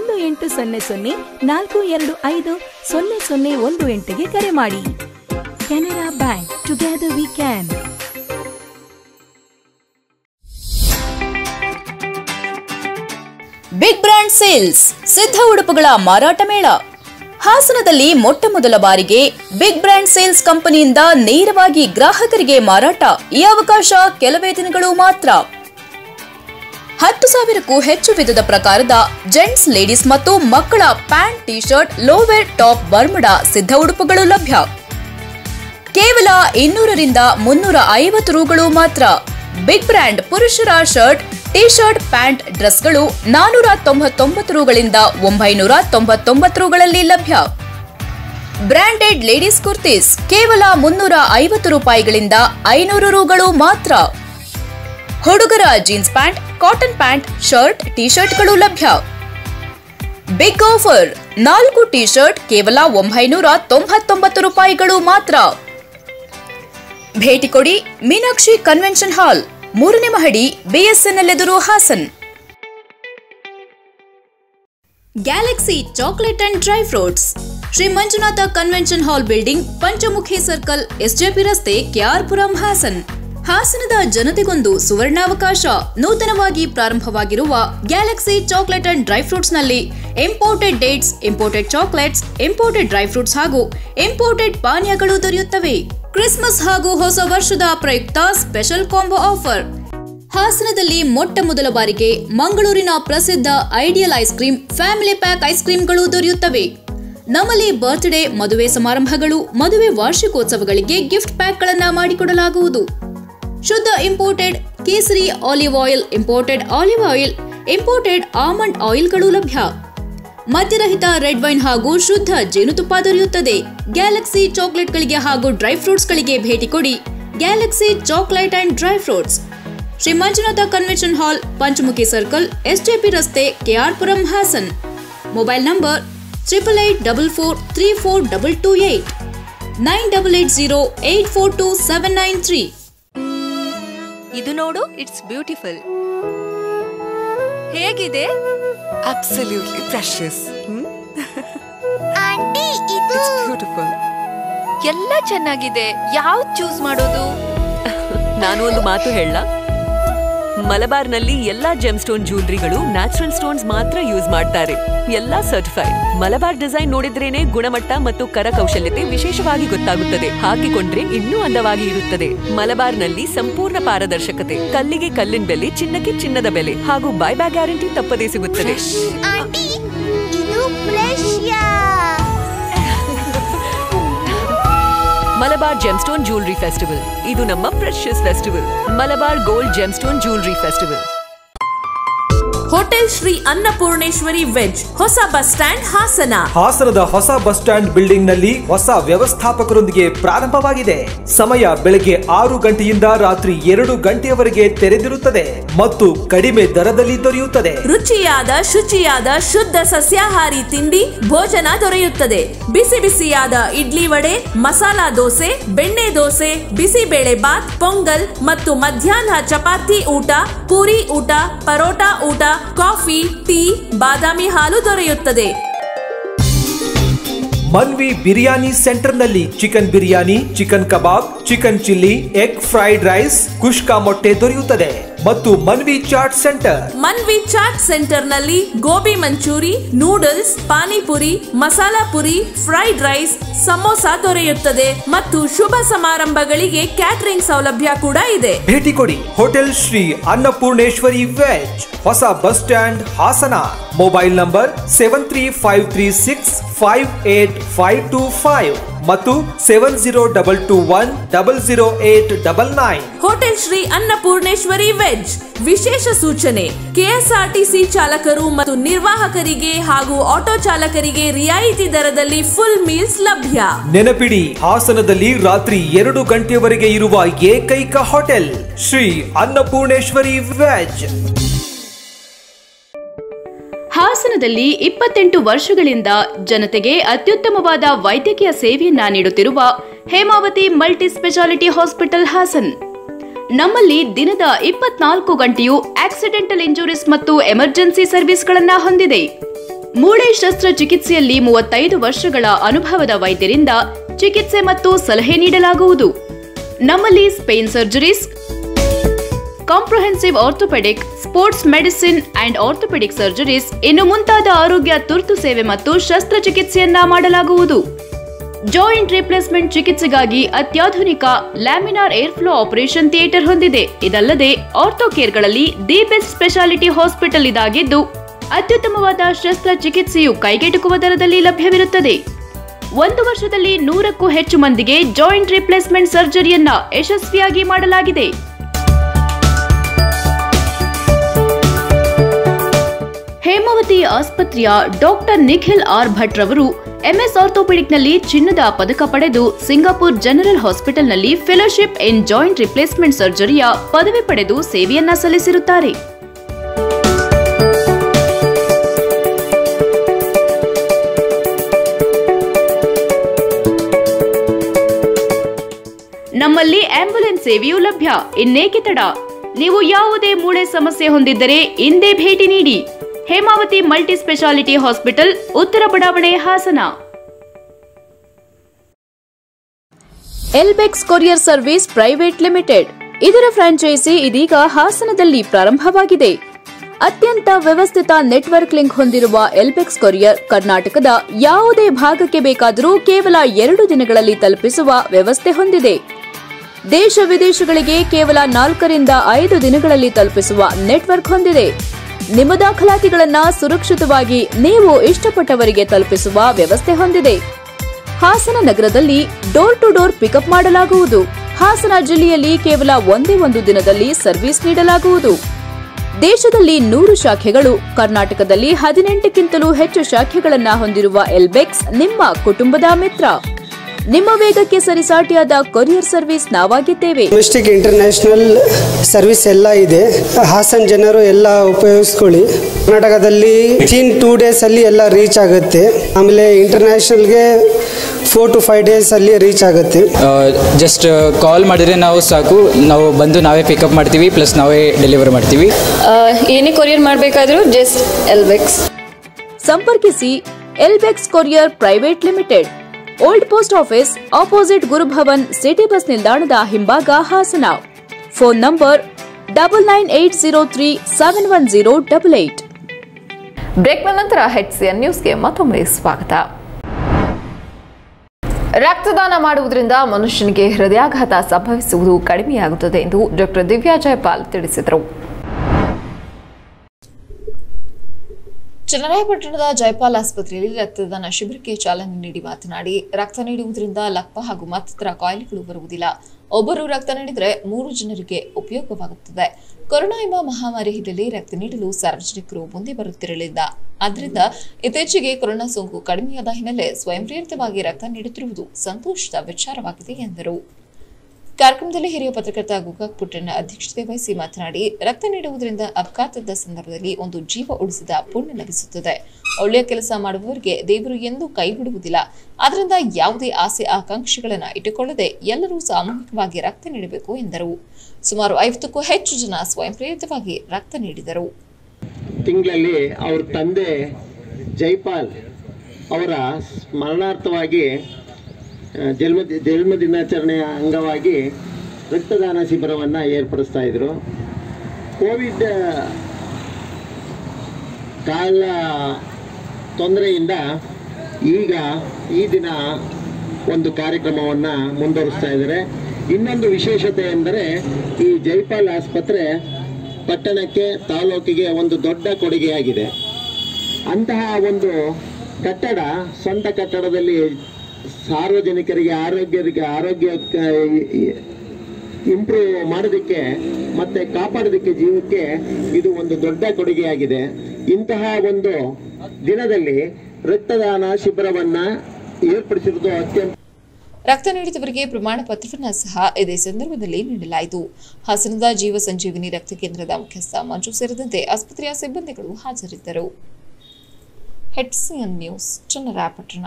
1800-425-0018ಗೆ ಕರೆ ಮಾಡಿ. Canara bank, together we can. Big brand sales ಸಿದ್ಧ ಉಡುಪುಗಳ ಮಾರಾಟ ಮೇಳ. ಹಾಸನದಲ್ಲಿ ಮೊಟ್ಟ ಮೊದಲ ಬಾರಿಗೆ ಬಿಗ್ ಬ್ರಾಂಡ್ ಸೇಲ್ಸ್ ಕಂಪನಿಯಿಂದ ನೇರವಾಗಿ ಗ್ರಾಹಕರಿಗೆ ಮಾರಾಟ. ಈ ಅವಕಾಶ ಕೆಲವೇ ದಿನಗಳು ಮಾತ್ರ. 10,000ಕ್ಕೂ ಹೆಚ್ಚು ವಿಧದ ಪ್ರಕಾರದ ಜೆಂಟ್ಸ್, ಲೇಡೀಸ್ ಮತ್ತು ಮಕ್ಕಳ pant, T shirt, lower, top, Bermuda ಸಿದ್ಧ ಉಡುಪುಗಳು ಲಭ್ಯ. ಕೇವಲ 200ರಿಂದ 350 ರೂಗಳು ಮಾತ್ರ. ಬಿಗ್ ಬ್ರ್ಯಾಂಡ್ ಪುರುಷರ ಶರ್ಟ್, ಟಿ ಶರ್ಟ್, ಪ್ಯಾಂಟ್, ಡ್ರೆಸ್ಗಳು 499 ರೂಗಳಿಂದ 999 ರೂಗಳಲ್ಲಿ ಲಭ್ಯ. ಬ್ರಾಂಡೆಡ್ ಲೇಡೀಸ್ ಕುರ್ತೀಸ್ ಕೇವಲ 350 ರೂಪಾಯಿಗಳಿಂದ 500 ರೂಗಳು ಮಾತ್ರ. ಹುಡುಗರ jeans pant, cotton pant, shirt, T ಶರ್ಟ್ಗಳು ಲಭ್ಯ. ಬಿಗ್ ಆಫರ್, 4 ಟಿ ಶರ್ಟ್ ಕೇವಲ 999 ರೂಪಾಯಿಗಳು ಮಾತ್ರ. ಭೇಟಿ ಕೊಡಿ ಮೀನಾಕ್ಷಿ ಕನ್ವೆನ್ಷನ್ ಹಾಲ್, 3ನೇ ಮಹಡಿ, ಬಿಎಸ್ಎನ್ಎಲ್ ಎದುರು, Hassan. Galaxy chocolate and dry fruits, Shri Manjunatha convention hall building, Panchamukhi circle, SJP ರಸ್ತೆ, ಕೆಆರ್ಪುರಂ, ಹಾಸನ್. ಹಾಸನದ ಜನತೆಗೊಂದು ಸುವರ್ಣಾವಕಾಶ. ನೂತನವಾಗಿ ಪ್ರಾರಂಭವಾಗಿರುವ galaxy chocolate and dry fruits ನಲ್ಲಿ imported dates, imported chocolates, imported dry fruits ಹಾಗೂ ಇಂಪೋರ್ಟೆಡ್ ಪಾನೀಯಗಳು ದೊರೆಯುತ್ತವೆ. ಕ್ರಿಸ್ಮಸ್ ಹಾಗೂ ಹೊಸ ವರ್ಷದ ಪ್ರಯುಕ್ತ ಸ್ಪೆಷಲ್ ಕಾಂಬೋ ಆಫರ್. ಹಾಸನದಲ್ಲಿ ಮೊಟ್ಟ ಮೊದಲ ಬಾರಿಗೆ ಮಂಗಳೂರಿನ ಪ್ರಸಿದ್ಧ ideal ice cream, family pack ice ಕ್ರೀಮ್ಗಳು ದೊರೆಯುತ್ತವೆ. ನಮ್ಮಲ್ಲಿ ಬರ್ತ್ಡೇ, ಮದುವೆ ಸಮಾರಂಭಗಳು, ಮದುವೆ ವಾರ್ಷಿಕೋತ್ಸವಗಳಿಗೆ ಗಿಫ್ಟ್ ಪ್ಯಾಕ್ಗಳನ್ನು ಮಾಡಿಕೊಡಲಾಗುವುದು. ಶುದ್ಧ ಇಂಪೋರ್ಟೆಡ್ ಕೇಸರಿ olive oil, imported olive oil, imported almond ಆಯಿಲ್ಗಳು ಲಭ್ಯ. ಮದ್ಯರಹಿತ ರೆಡ್ ವೈನ್ ಹಾಗೂ ಶುದ್ಧ ಜೇನುತುಪ್ಪ ದೊರೆಯುತ್ತದೆ. ಗ್ಯಾಲಕ್ಸಿ ಚಾಕೊಲೇಟ್ಗಳಿಗೆ ಹಾಗೂ ಡ್ರೈ ಫ್ರೂಟ್ಸ್ಗಳಿಗೆ ಭೇಟಿ ಕೊಡಿ. Galaxy chocolate and dry fruits, Shri Manjunatha convention hall, Panchamukhi circle, SJP ರಸ್ತೆ, ಕೆಆರ್ಪುರಂ, ಹಾಸನ್. Mobile number 8844342228 9880842793. ಇದು ನೋಡು, ಇಟ್ಸ್ ಬ್ಯೂಟಿಫುಲ್. ಹೇಗಿದೆ? Absolutely precious. ಆಂಟಿ, ಇದು ಬ್ಯೂಟಿಫುಲ್. ಎಲ್ಲ ಚೆನ್ನಾಗಿದೆ. ಯಾವ್ದು ಚೂಸ್ ಮಾಡೋದು? ನಾನು ಒಂದು ಮಾತು ಹೇಳ, ಮಲಬಾರ್ನಲ್ಲಿ ಎಲ್ಲಾ ಜೆಮ್ ಸ್ಟೋನ್ ಜ್ಯೂಲ್ರಿಗಳು ನ್ಯಾಚುರಲ್ ಸ್ಟೋನ್ಸ್ ಮಾತ್ರ ಯೂಸ್ ಮಾಡ್ತಾರೆ. ಎಲ್ಲಾ ಸರ್ಟಿಫೈಡ್. ಮಲಬಾರ್ ಡಿಸೈನ್ ನೋಡಿದ್ರೇನೆ ಗುಣಮಟ್ಟ ಮತ್ತು ಕರಕೌಶಲ್ಯತೆ ವಿಶೇಷವಾಗಿ ಗೊತ್ತಾಗುತ್ತದೆ. ಹಾಕಿಕೊಂಡ್ರೆ ಇನ್ನೂ ಅಂದವಾಗಿ ಇರುತ್ತದೆ. ಮಲಬಾರ್ನಲ್ಲಿ ಸಂಪೂರ್ಣ ಪಾರದರ್ಶಕತೆ, ಕಲ್ಲಿಗೆ ಕಲ್ಲಿನ ಬೆಲೆ, ಚಿನ್ನಕ್ಕೆ ಚಿನ್ನದ ಬೆಲೆ ಹಾಗೂ ಬೈಬ್ಯಾಕ್ ಗ್ಯಾರಂಟಿ ತಪ್ಪದೇ ಸಿಗುತ್ತದೆ. ಮಲಬಾರ್ ಜೆಮ್ಸ್ಟೋನ್ ಜ್ಯೂಲ್ರಿ ಫೆಸ್ಟಿವಲ್, ಇದು ನಮ್ಮ precious festival. Malabar gold gemstone jewellery festival. Hotel Shri Annapoorneshwari veg, ಹೊಸ ಬಸ್ ಸ್ಟ್ಯಾಂಡ್, ಹಾಸನ. ಹಾಸನದ ಹೊಸ ಬಸ್ ಸ್ಟ್ಯಾಂಡ್ ಬಿಲ್ಡಿಂಗ್ ನಲ್ಲಿ ಹೊಸ ವ್ಯವಸ್ಥಾಪಕರೊಂದಿಗೆ ಪ್ರಾರಂಭವಾಗಿದೆ. ಸಮಯ ಬೆಳಗ್ಗೆ 6 ಗಂಟೆಯಿಂದ ರಾತ್ರಿ 2 ಗಂಟೆಯವರೆಗೆ ತೆರೆದಿರುತ್ತದೆ ಮತ್ತು ಕಡಿಮೆ ದರದಲ್ಲಿ ದೊರೆಯುತ್ತದೆ. ರುಚಿಯಾದ, ಶುಚಿಯಾದ, ಶುದ್ಧ ಸಸ್ಯಾಹಾರಿ ತಿಂಡಿ ಭೋಜನ ದೊರೆಯುತ್ತದೆ. ಬಿಸಿ ಬಿಸಿಯಾದ ಇಡ್ಲಿ ವಡೆ, ಮಸಾಲಾ ದೋಸೆ, ಬೆಣ್ಣೆ ದೋಸೆ, ಬಿಸಿಬೇಳೆ ಬಾತ್, ಪೊಂಗಲ್ ಮತ್ತು ಮಧ್ಯಾಹ್ನ ಚಪಾತಿ ಊಟ, ಪೂರಿ ಊಟ, ಪರೋಟಾ ಊಟ, ಕಾಫಿ, ಟೀ, ಬಾದಾಮಿ ಹಾಲು ದೊರೆಯುತ್ತದೆ. ಮನ್ವಿ ಬಿರಿಯಾನಿ ಸೆಂಟರ್ ನಲ್ಲಿ chicken biryani, chicken kebab, chicken chilli, egg fried rice, ಕುಷ್ಕಾ ಮೊಟ್ಟೆ ದೊರೆಯುತ್ತದೆ. ಮತ್ತು ಮನ್ವಿ ಚಾಟ್ ಸೆಂಟರ್, ಮನ್ವಿ ಚಾಟ್ ಸೆಂಟರ್ ನಲ್ಲಿ gobi manchuri, noodles, panipuri, masala puri, fried rice, samosa ದೊರೆಯುತ್ತದೆ ಮತ್ತು ಶುಭ ಸಮಾರಂಭಗಳಿಗೆ ಕ್ಯಾಟರಿಂಗ್ ಸೌಲಭ್ಯ ಕೂಡ ಇದೆ. ಭೇಟಿ ಕೊಡಿ. ಹೋಟೆಲ್ ಶ್ರೀ ಅನ್ನಪೂರ್ಣೇಶ್ವರಿ ವೆಜ್, ಹೊಸ bus stand, Hassan. Mobile number 7353658525 ಮತ್ತು 7022100899. Hotel Shri Annapoorneshwari veg. ವಿಶೇಷ ಸೂಚನೆ: ಕೆಎಸ್ಆರ್ಟಿಸಿ ಚಾಲಕರು ಮತ್ತು ನಿರ್ವಾಹಕರಿಗೆ ಹಾಗೂ ಆಟೋ ಚಾಲಕರಿಗೆ ರಿಯಾಯಿತಿ ದರದಲ್ಲಿ ಫುಲ್ ಮೀಲ್ಸ್ ಲಭ್ಯ. ನೆನಪಿಡಿ, ಹಾಸನದಲ್ಲಿ ರಾತ್ರಿ 2 ಗಂಟೆವರೆಗೆ ಇರುವ ಏಕೈಕ ಹೋಟೆಲ್ ಶ್ರೀ ಅನ್ನಪೂರ್ಣೇಶ್ವರಿ ವೆಜ್. ಹಾಸನದಲ್ಲಿ 28 ವರ್ಷಗಳಿಂದ ಜನತೆಗೆ ಅತ್ಯುತ್ತಮವಾದ ವೈದ್ಯಕೀಯ ಸೇವೆಯನ್ನ ನೀಡುತ್ತಿರುವ Hemavathi multi speciality hospital Hassan. ನಮ್ಮಲ್ಲಿ ದಿನದ 24 ಗಂಟೆಯೂ ಆಕ್ಸಿಡೆಂಟಲ್ ಇಂಜುರೀಸ್ ಮತ್ತು ಎಮರ್ಜೆನ್ಸಿ ಸರ್ವಿಸ್ಗಳನ್ನ ಹೊಂದಿದೆ. ಮೂಳೆ ಶಸ್ತ್ರಚಿಕಿತ್ಸೆಯಲ್ಲಿ 35 ವರ್ಷಗಳ ಅನುಭವದ ವೈದ್ಯರಿಂದ ಚಿಕಿತ್ಸೆ ಮತ್ತು ಸಲಹೆ ನೀಡಲಾಗುವುದು. ನಮ್ಮಲ್ಲಿ spine surgeries, comprehensive orthopaedic, sports medicine and orthopaedic surgeries ಇನ್ನು ಮುಂತಾದ ಆರೋಗ್ಯ ತುರ್ತು ಸೇವೆ ಮತ್ತು ಶಸ್ತ್ರಚಿಕಿತ್ಸೆಯನ್ನ ಮಾಡಲಾಗುವುದು. ಜಾಯಿಂಟ್ ರಿಪ್ಲೇಸ್ಮೆಂಟ್ ಚಿಕಿತ್ಸೆಗಾಗಿ ಅತ್ಯಾಧುನಿಕ laminar air flow operation theatre ಹೊಂದಿದೆ. ಇದಲ್ಲದೆ ಆರ್ಥೋ ಕೇರ್ಗಳಲ್ಲಿ ದಿ ಬೆಸ್ಟ್ ಸ್ಪೆಷಾಲಿಟಿ ಹಾಸ್ಪಿಟಲ್ ಇದಾಗಿದ್ದು ಅತ್ಯುತ್ತಮವಾದ ಶಸ್ತ್ರಚಿಕಿತ್ಸೆಯು ಕೈಗೆಟುಕುವ ದರದಲ್ಲಿ ಲಭ್ಯವಿರುತ್ತದೆ. 1 ವರ್ಷದಲ್ಲಿ 100ಕ್ಕೂ ಹೆಚ್ಚು ಮಂದಿಗೆ ಜಾಯಿಂಟ್ ರಿಪ್ಲೇಸ್ಮೆಂಟ್ ಸರ್ಜರಿಯನ್ನ ಯಶಸ್ವಿಯಾಗಿ ಮಾಡಲಾಗಿದೆ. ಹೇಮಾವತಿ ಆಸ್ಪತ್ರೆಯ ಡಾಕ್ಟರ್ ನಿಖಿಲ್ ಆರ್ ಭಟ್ ರವರು ಎಂಎಸ್ ಆರ್ಥೋಪೆಡಿಕ್ನಲ್ಲಿ ಚಿನ್ನದ ಪದಕ ಪಡೆದು ಸಿಂಗಾಪುರ್ ಜನರಲ್ ಹಾಸ್ಪಿಟಲ್ನಲ್ಲಿ ಫೆಲೋಶಿಪ್ ಇನ್ ಜಾಯಿಂಟ್ ರಿಪ್ಲೇಸ್ಮೆಂಟ್ ಸರ್ಜರಿಯ ಪದವಿ ಪಡೆದು ಸೇವೆಯನ್ನ ಸಲ್ಲಿಸಿರುತ್ತಾರೆ. ನಮ್ಮಲ್ಲಿ ಆಂಬ್ಯುಲೆನ್ಸ್ ಸೇವೆಯೂ ಲಭ್ಯ. ಇನ್ನೇಕೆ ತಡ? ನೀವು ಯಾವುದೇ ಮೂಳೆ ಸಮಸ್ಯೆ ಹೊಂದಿದ್ದರೆ ಇಂದೇ ಭೇಟಿ ನೀಡಿ. ಹೇಮಾವತಿ ಮಲ್ಟಿ ಸ್ಪೆಷಾಲಿಟಿ ಹಾಸ್ಪಿಟಲ್, ಉತ್ತರ ಬಡಾವಣೆ, Hassan. Elbex courier service private limited, ಇದರ ಫ್ರಾಂಚೈಸಿ ಇದೀಗ ಹಾಸನದಲ್ಲಿ ಪ್ರಾರಂಭವಾಗಿದೆ. ಅತ್ಯಂತ ವ್ಯವಸ್ಥಿತ ನೆಟ್ವರ್ಕ್ ಲಿಂಕ್ ಹೊಂದಿರುವ ಎಲ್ಬೆಕ್ಸ್ ಕೊರಿಯರ್ ಕರ್ನಾಟಕದ ಯಾವುದೇ ಭಾಗಕ್ಕೆ ಬೇಕಾದರೂ ಕೇವಲ 2 ದಿನಗಳಲ್ಲಿ ತಲುಪಿಸುವ ವ್ಯವಸ್ಥೆ ಹೊಂದಿದೆ. ದೇಶ ವಿದೇಶಗಳಿಗೆ ಕೇವಲ 4 ರಿಂದ 5 ದಿನಗಳಲ್ಲಿ ತಲುಪಿಸುವ ನೆಟ್ವರ್ಕ್ ಹೊಂದಿದೆ. ನಿಮ್ಮ ದಾಖಲಾತಿಗಳನ್ನ ಸುರಕ್ಷಿತವಾಗಿ ನೀವು ಇಷ್ಟಪಟ್ಟವರಿಗೆ ತಲುಪಿಸುವ ವ್ಯವಸ್ಥೆ ಹೊಂದಿದೆ. ಹಾಸನ ನಗರದಲ್ಲಿ ಡೋರ್ ಟು ಡೋರ್ ಪಿಕಪ್ ಮಾಡಲಾಗುವುದು. ಹಾಸನ ಜಿಲ್ಲೆಯಲ್ಲಿ ಕೇವಲ ಒಂದೇ 1 ದಿನದಲ್ಲಿ ಸರ್ವಿಸ್ ನೀಡಲಾಗುವುದು. ದೇಶದಲ್ಲಿ 100 ಶಾಖೆಗಳು, ಕರ್ನಾಟಕದಲ್ಲಿ 18ಕ್ಕಿಂತಲೂ ಹೆಚ್ಚು ಶಾಖೆಗಳನ್ನು ಹೊಂದಿರುವ ಎಲ್ಬೆಕ್ಸ್ ನಿಮ್ಮ ಕುಟುಂಬದ ಮಿತ್ರ. ನಿಮ್ಮ ವೇಗಕ್ಕೆ ಸರಿಸಾಟಿಯಾದ ಕೊರಿಯರ್ ಸರ್ವಿಸ್ ನಾವಾಗಿದ್ದೇವೆ. ಡೊಮೆಸ್ಟಿಕ್ ಇಂಟರ್ನ್ಯಾಷನಲ್ ಸರ್ವಿಸ್ ಎಲ್ಲ ಇದೆ. ಹಾಸನ್ ಜನರು ಎಲ್ಲ ಉಪಯೋಗಿಸ್ಕೊಳ್ಳಿ. ಕರ್ನಾಟಕದಲ್ಲಿ 2 ಡೇಸ್ ಅಲ್ಲಿ ಎಲ್ಲ ರೀಚ್ ಆಗುತ್ತೆ. ಆಮೇಲೆ ಇಂಟರ್ನ್ಯಾಷನಲ್ಗೆ 4 to 5 ಡೇಸ್ ಅಲ್ಲಿ ರೀಚ್ ಆಗುತ್ತೆ. ಜಸ್ಟ್ ಕಾಲ್ ಮಾಡಿದ್ರೆ ನಾವು ಸಾಕು, ನಾವು ಬಂದು ನಾವೇ ಪಿಕಪ್ ಮಾಡ್ತೀವಿ, ಪ್ಲಸ್ ನಾವೇ ಡೆಲಿವರಿ ಮಾಡ್ತೀವಿ. ಏನೇ ಕೊರಿಯರ್ ಮಾಡಬೇಕಾದ್ರೂ ಜಸ್ಟ್ ಎಲ್ಬೆಕ್ಸ್ ಸಂಪರ್ಕಿಸಿ. Elbex courier private limited, old post office opposite Gurubhavan city bus ನಿಲ್ದಾಣದ ಹಿಂಭಾಗ, ಹಾಸನ. Phone number 9980371088. ಬ್ರೇಕ್ನ ನಂತರ HCN ನ್ಯೂಸ್ಗೆ ಮತ್ತೊಮ್ಮೆ ಸ್ವಾಗತ. ರಕ್ತದಾನ ಮಾಡುವುದರಿಂದ ಮನುಷ್ಯನಿಗೆ ಹೃದಯಾಘಾತ ಸಂಭವಿಸುವುದು ಕಡಿಮೆಯಾಗುತ್ತದೆ ಎಂದು ಡಾಕ್ಟರ್ ದಿವ್ಯಾ ಜಯಪಾಲ್ ತಿಳಿಸಿದರು. ಚನ್ನರಾಯಪಟ್ಟಣದ ಜಯಪಾಲ್ ಆಸ್ಪತ್ರೆಯಲ್ಲಿ ರಕ್ತದಾನ ಶಿಬಿರಕ್ಕೆ ಚಾಲನೆ ನೀಡಿ ಮಾತನಾಡಿ, ರಕ್ತ ನೀಡುವುದರಿಂದ ಲಕ್ವ ಹಾಗೂ ಮತ್ತಿತರ ಕಾಯಿಲೆಗಳು ಬರುವುದಿಲ್ಲ. ಒಬ್ಬರು ರಕ್ತ ನೀಡಿದರೆ 3 ಜನರಿಗೆ ಉಪಯೋಗವಾಗುತ್ತದೆ. ಕೊರೋನಾ ಎಂಬ ಮಹಾಮಾರಿ ಹಿನ್ನೆಲೆ ರಕ್ತ ನೀಡಲು ಸಾರ್ವಜನಿಕರು ಮುಂದೆ ಬರುತ್ತಿರಲಿಲ್ಲ. ಆದ್ದರಿಂದ ಇತ್ತೀಚೆಗೆ ಕೊರೋನಾ ಸೋಂಕು ಕಡಿಮೆಯಾದ ಹಿನ್ನೆಲೆ ಸ್ವಯಂ ಪ್ರೇರಿತವಾಗಿ ರಕ್ತ ನೀಡುತ್ತಿರುವುದು ಸಂತೋಷದ ವಿಚಾರವಾಗಿದೆ ಎಂದರು. ಕಾರ್ಯಕ್ರಮದಲ್ಲಿ ಹಿರಿಯ ಪತ್ರಕರ್ತ ಗೋಕಾಕ್ ಪುಟ್ಟಣ್ಣ ಅಧ್ಯಕ್ಷತೆ ವಹಿಸಿ ಮಾತನಾಡಿ, ರಕ್ತ ನೀಡುವುದರಿಂದ ಅಪಘಾತದ ಸಂದರ್ಭದಲ್ಲಿ ಒಂದು ಜೀವ ಉಳಿಸಿದ ಪುಣ್ಯ ಲಭಿಸುತ್ತದೆ. ಒಳ್ಳೆಯ ಕೆಲಸ ಮಾಡುವವರಿಗೆ ದೇವರು ಎಂದೂ ಕೈ ಬಿಡುವುದಿಲ್ಲ. ಆದ್ದರಿಂದ ಯಾವುದೇ ಆಸೆ ಆಕಾಂಕ್ಷೆಗಳನ್ನು ಇಟ್ಟುಕೊಳ್ಳದೆ ಎಲ್ಲರೂ ಸಾಮೂಹಿಕವಾಗಿ ರಕ್ತ ನೀಡಬೇಕು ಎಂದರು. ಸುಮಾರು 50ಕ್ಕೂ ಹೆಚ್ಚು ಜನ ಸ್ವಯಂ ಪ್ರೇರಿತವಾಗಿ ರಕ್ತ ನೀಡಿದರು. ತಿಂಗಳಲ್ಲಿ ಅವ್ರ ತಂದೆ ಜೈಪಾಲ್ ಅವರ ಸ್ಮರಣಾರ್ಥವಾಗಿ ಜನ್ಮ ದಿನಾಚರಣೆಯ ಅಂಗವಾಗಿ ರಕ್ತದಾನ ಶಿಬಿರವನ್ನು ಏರ್ಪಡಿಸ್ತಾ ಇದ್ರು. ಕೋವಿಡ್ ಕಾಲ ತೊಂದರೆಯಿಂದ ಈಗ ಈ ದಿನ ಒಂದು ಕಾರ್ಯಕ್ರಮವನ್ನು ಮುಂದುವರಿಸ್ತಾ ಇದ್ದಾರೆ. ಇನ್ನೊಂದು ವಿಶೇಷತೆ ಎಂದರೆ ಈ ಜೈಪಾಲ್ ಆಸ್ಪತ್ರೆ ಪಟ್ಟಣಕ್ಕೆ, ತಾಲೂಕಿಗೆ ಒಂದು ದೊಡ್ಡ ಕೊಡುಗೆಯಾಗಿದೆ. ಅಂತಹ ಒಂದು ಕಟ್ಟಡ, ಸ್ವಂತ ಕಟ್ಟಡದಲ್ಲಿ ಸಾರ್ವಜನಿಕರಿಗೆ ಆರೋಗ್ಯ ಇಂಪ್ರೂವ್ ಮಾಡೋದಕ್ಕೆ ಮತ್ತೆ ಕಾಪಾಡೋದಕ್ಕೆ ಜೀವಕ್ಕೆ ಇದು ಒಂದು ದೊಡ್ಡ ಕೊಡುಗೆಯಾಗಿದೆ. ಇಂತಹ ಒಂದು ದಿನದಲ್ಲಿ ರಕ್ತದಾನ ಶಿಬಿರವನ್ನ ಏರ್ಪಡಿಸಿರುವುದು ಅತ್ಯಂತ. ರಕ್ತ ನೀಡಿದವರಿಗೆ ಪ್ರಮಾಣ ಪತ್ರವನ್ನು ಸಹ ಇದೇ ಸಂದರ್ಭದಲ್ಲಿ ನೀಡಲಾಯಿತು. ಹಾಸನದ ಜೀವ ಸಂಜೀವಿನಿ ರಕ್ತ ಕೇಂದ್ರದ ಮುಖ್ಯಸ್ಥ ಮಂಜು ಸೇರಿದಂತೆ ಆಸ್ಪತ್ರೆಯ ಸಿಬ್ಬಂದಿಗಳು ಹಾಜರಿದ್ದರು. HCN news, Channarayapatna.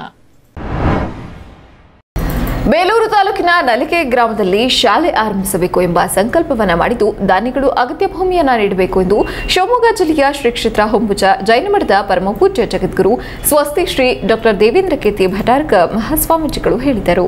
ಬೇಲೂರು ತಾಲೂಕಿನ ನಲಿಕೆ ಗ್ರಾಮದಲ್ಲಿ ಶಾಲೆ ಆರಂಭಿಸಬೇಕು ಎಂಬ ಸಂಕಲ್ಪವನ್ನ ಮಾಡಿದ್ದು, ದಾನಿಗಳು ಅಗತ್ಯ ಭೂಮಿಯನ್ನ ನೀಡಬೇಕು ಎಂದು ಶಿವಮೊಗ್ಗ ಜಿಲ್ಲೆಯ ಶ್ರೀ ಕ್ಷೇತ್ರ ಹೊಂಬುಜ ಜೈನ ಮಠದ ಪರಮಪೂಜ್ಯ ಜಗದ್ಗುರು ಸ್ವಸ್ತಿ ಶ್ರೀ ಡಾಕ್ಟರ್ ದೇವೇಂದ್ರ ಕೀರ್ತಿ ಭಟಾರ್ಕ ಮಹಾಸ್ವಾಮೀಜಿಗಳು ಹೇಳಿದರು.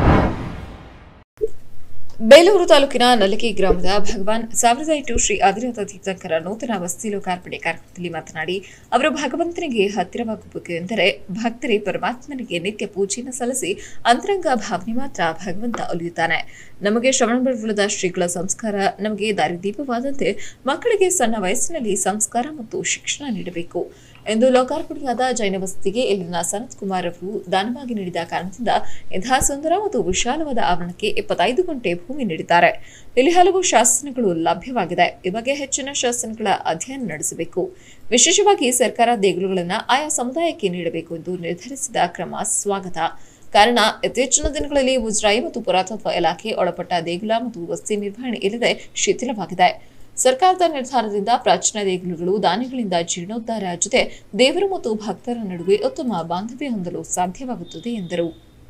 ಬೇಲೂರು ತಾಲೂಕಿನ ನಲಿಕೆ ಗ್ರಾಮದ ಭಗವಾನ್ 1008 ಶ್ರೀ ಆದಿನಾಥ ತೀರ್ಥಂಕರ ನೂತನ ವಸತಿ ಲೋಕಾರ್ಪಣೆ ಕಾರ್ಯಕ್ರಮದಲ್ಲಿ ಮಾತನಾಡಿ, ಅವರು ಭಗವಂತನಿಗೆ ಹತ್ತಿರವಾಗಬೇಕು ಎಂದರೆ ಭಕ್ತರೇ ಪರಮಾತ್ಮನಿಗೆ ನಿತ್ಯ ಪೂಜೆಯನ್ನು ಸಲ್ಲಿಸಿ ಅಂತರಂಗ ಭಾವನೆ ಮಾತ್ರ ಭಗವಂತ ಒಲಿಯುತ್ತಾನೆ. ನಮಗೆ ಶ್ರವಣಬೆಳಗೊಳದ ಶ್ರೀಗಳ ಸಂಸ್ಕಾರ ನಮಗೆ ದಾರಿದೀಪವಾದಂತೆ ಮಕ್ಕಳಿಗೆ ಸಣ್ಣ ವಯಸ್ಸಿನಲ್ಲಿ ಸಂಸ್ಕಾರ ಮತ್ತು ಶಿಕ್ಷಣ ನೀಡಬೇಕು ಎಂದು ಲೋಕಾರ್ಪಣೆಯಾದ ಜೈನ ವಸತಿಗೆ ಇಲ್ಲಿನ ಸನತ್ ಕುಮಾರ್ ಅವರು ದಾನವಾಗಿ ನೀಡಿದ ಕಾರಣದಿಂದ ಇಂತಹ ಸುಂದರ ಮತ್ತು ವಿಶಾಲವಾದ ಆವರಣಕ್ಕೆ 25 ಗುಂಟೆ ಭೂಮಿ ನೀಡಿದ್ದಾರೆ. ಇಲ್ಲಿ ಹಲವು ಶಾಸನಗಳು ಲಭ್ಯವಾಗಿದೆ. ಈ ಬಗ್ಗೆ ಹೆಚ್ಚಿನ ಶಾಸನಗಳ ಅಧ್ಯಯನ ನಡೆಸಬೇಕು. ವಿಶೇಷವಾಗಿ ಸರ್ಕಾರ ದೇಗುಲಗಳನ್ನು ಆಯಾ ಸಮುದಾಯಕ್ಕೆ ನೀಡಬೇಕು ಎಂದು ನಿರ್ಧರಿಸಿದ ಕ್ರಮ ಸ್ವಾಗತ. ಕಾರಣ, ಇತ್ತೀಚಿನ ದಿನಗಳಲ್ಲಿ ಮುಜರಾಯಿ ಮತ್ತು ಪುರಾತತ್ವ ಇಲಾಖೆ ಒಳಪಟ್ಟ ದೇಗುಲ ಮತ್ತು ವಸತಿ ನಿರ್ವಹಣೆ ಇಲ್ಲದೆ ಶಿಥಿಲವಾಗಿದೆ. ಸರ್ಕಾರದ ನಿರ್ಧಾರದಿಂದ ಪ್ರಾಚೀನ ದೇಗುಲಗಳು ದಾನಿಗಳಿಂದ ಜೀರ್ಣೋದ್ಧಾರ ಜೊತೆ ದೇವರು ಮತ್ತು ಭಕ್ತರ ನಡುವೆ ಉತ್ತಮ ಬಾಂಧವ್ಯ ಹೊಂದಲು ಸಾಧ್ಯವಾಗುತ್ತದೆ ಎಂದರು.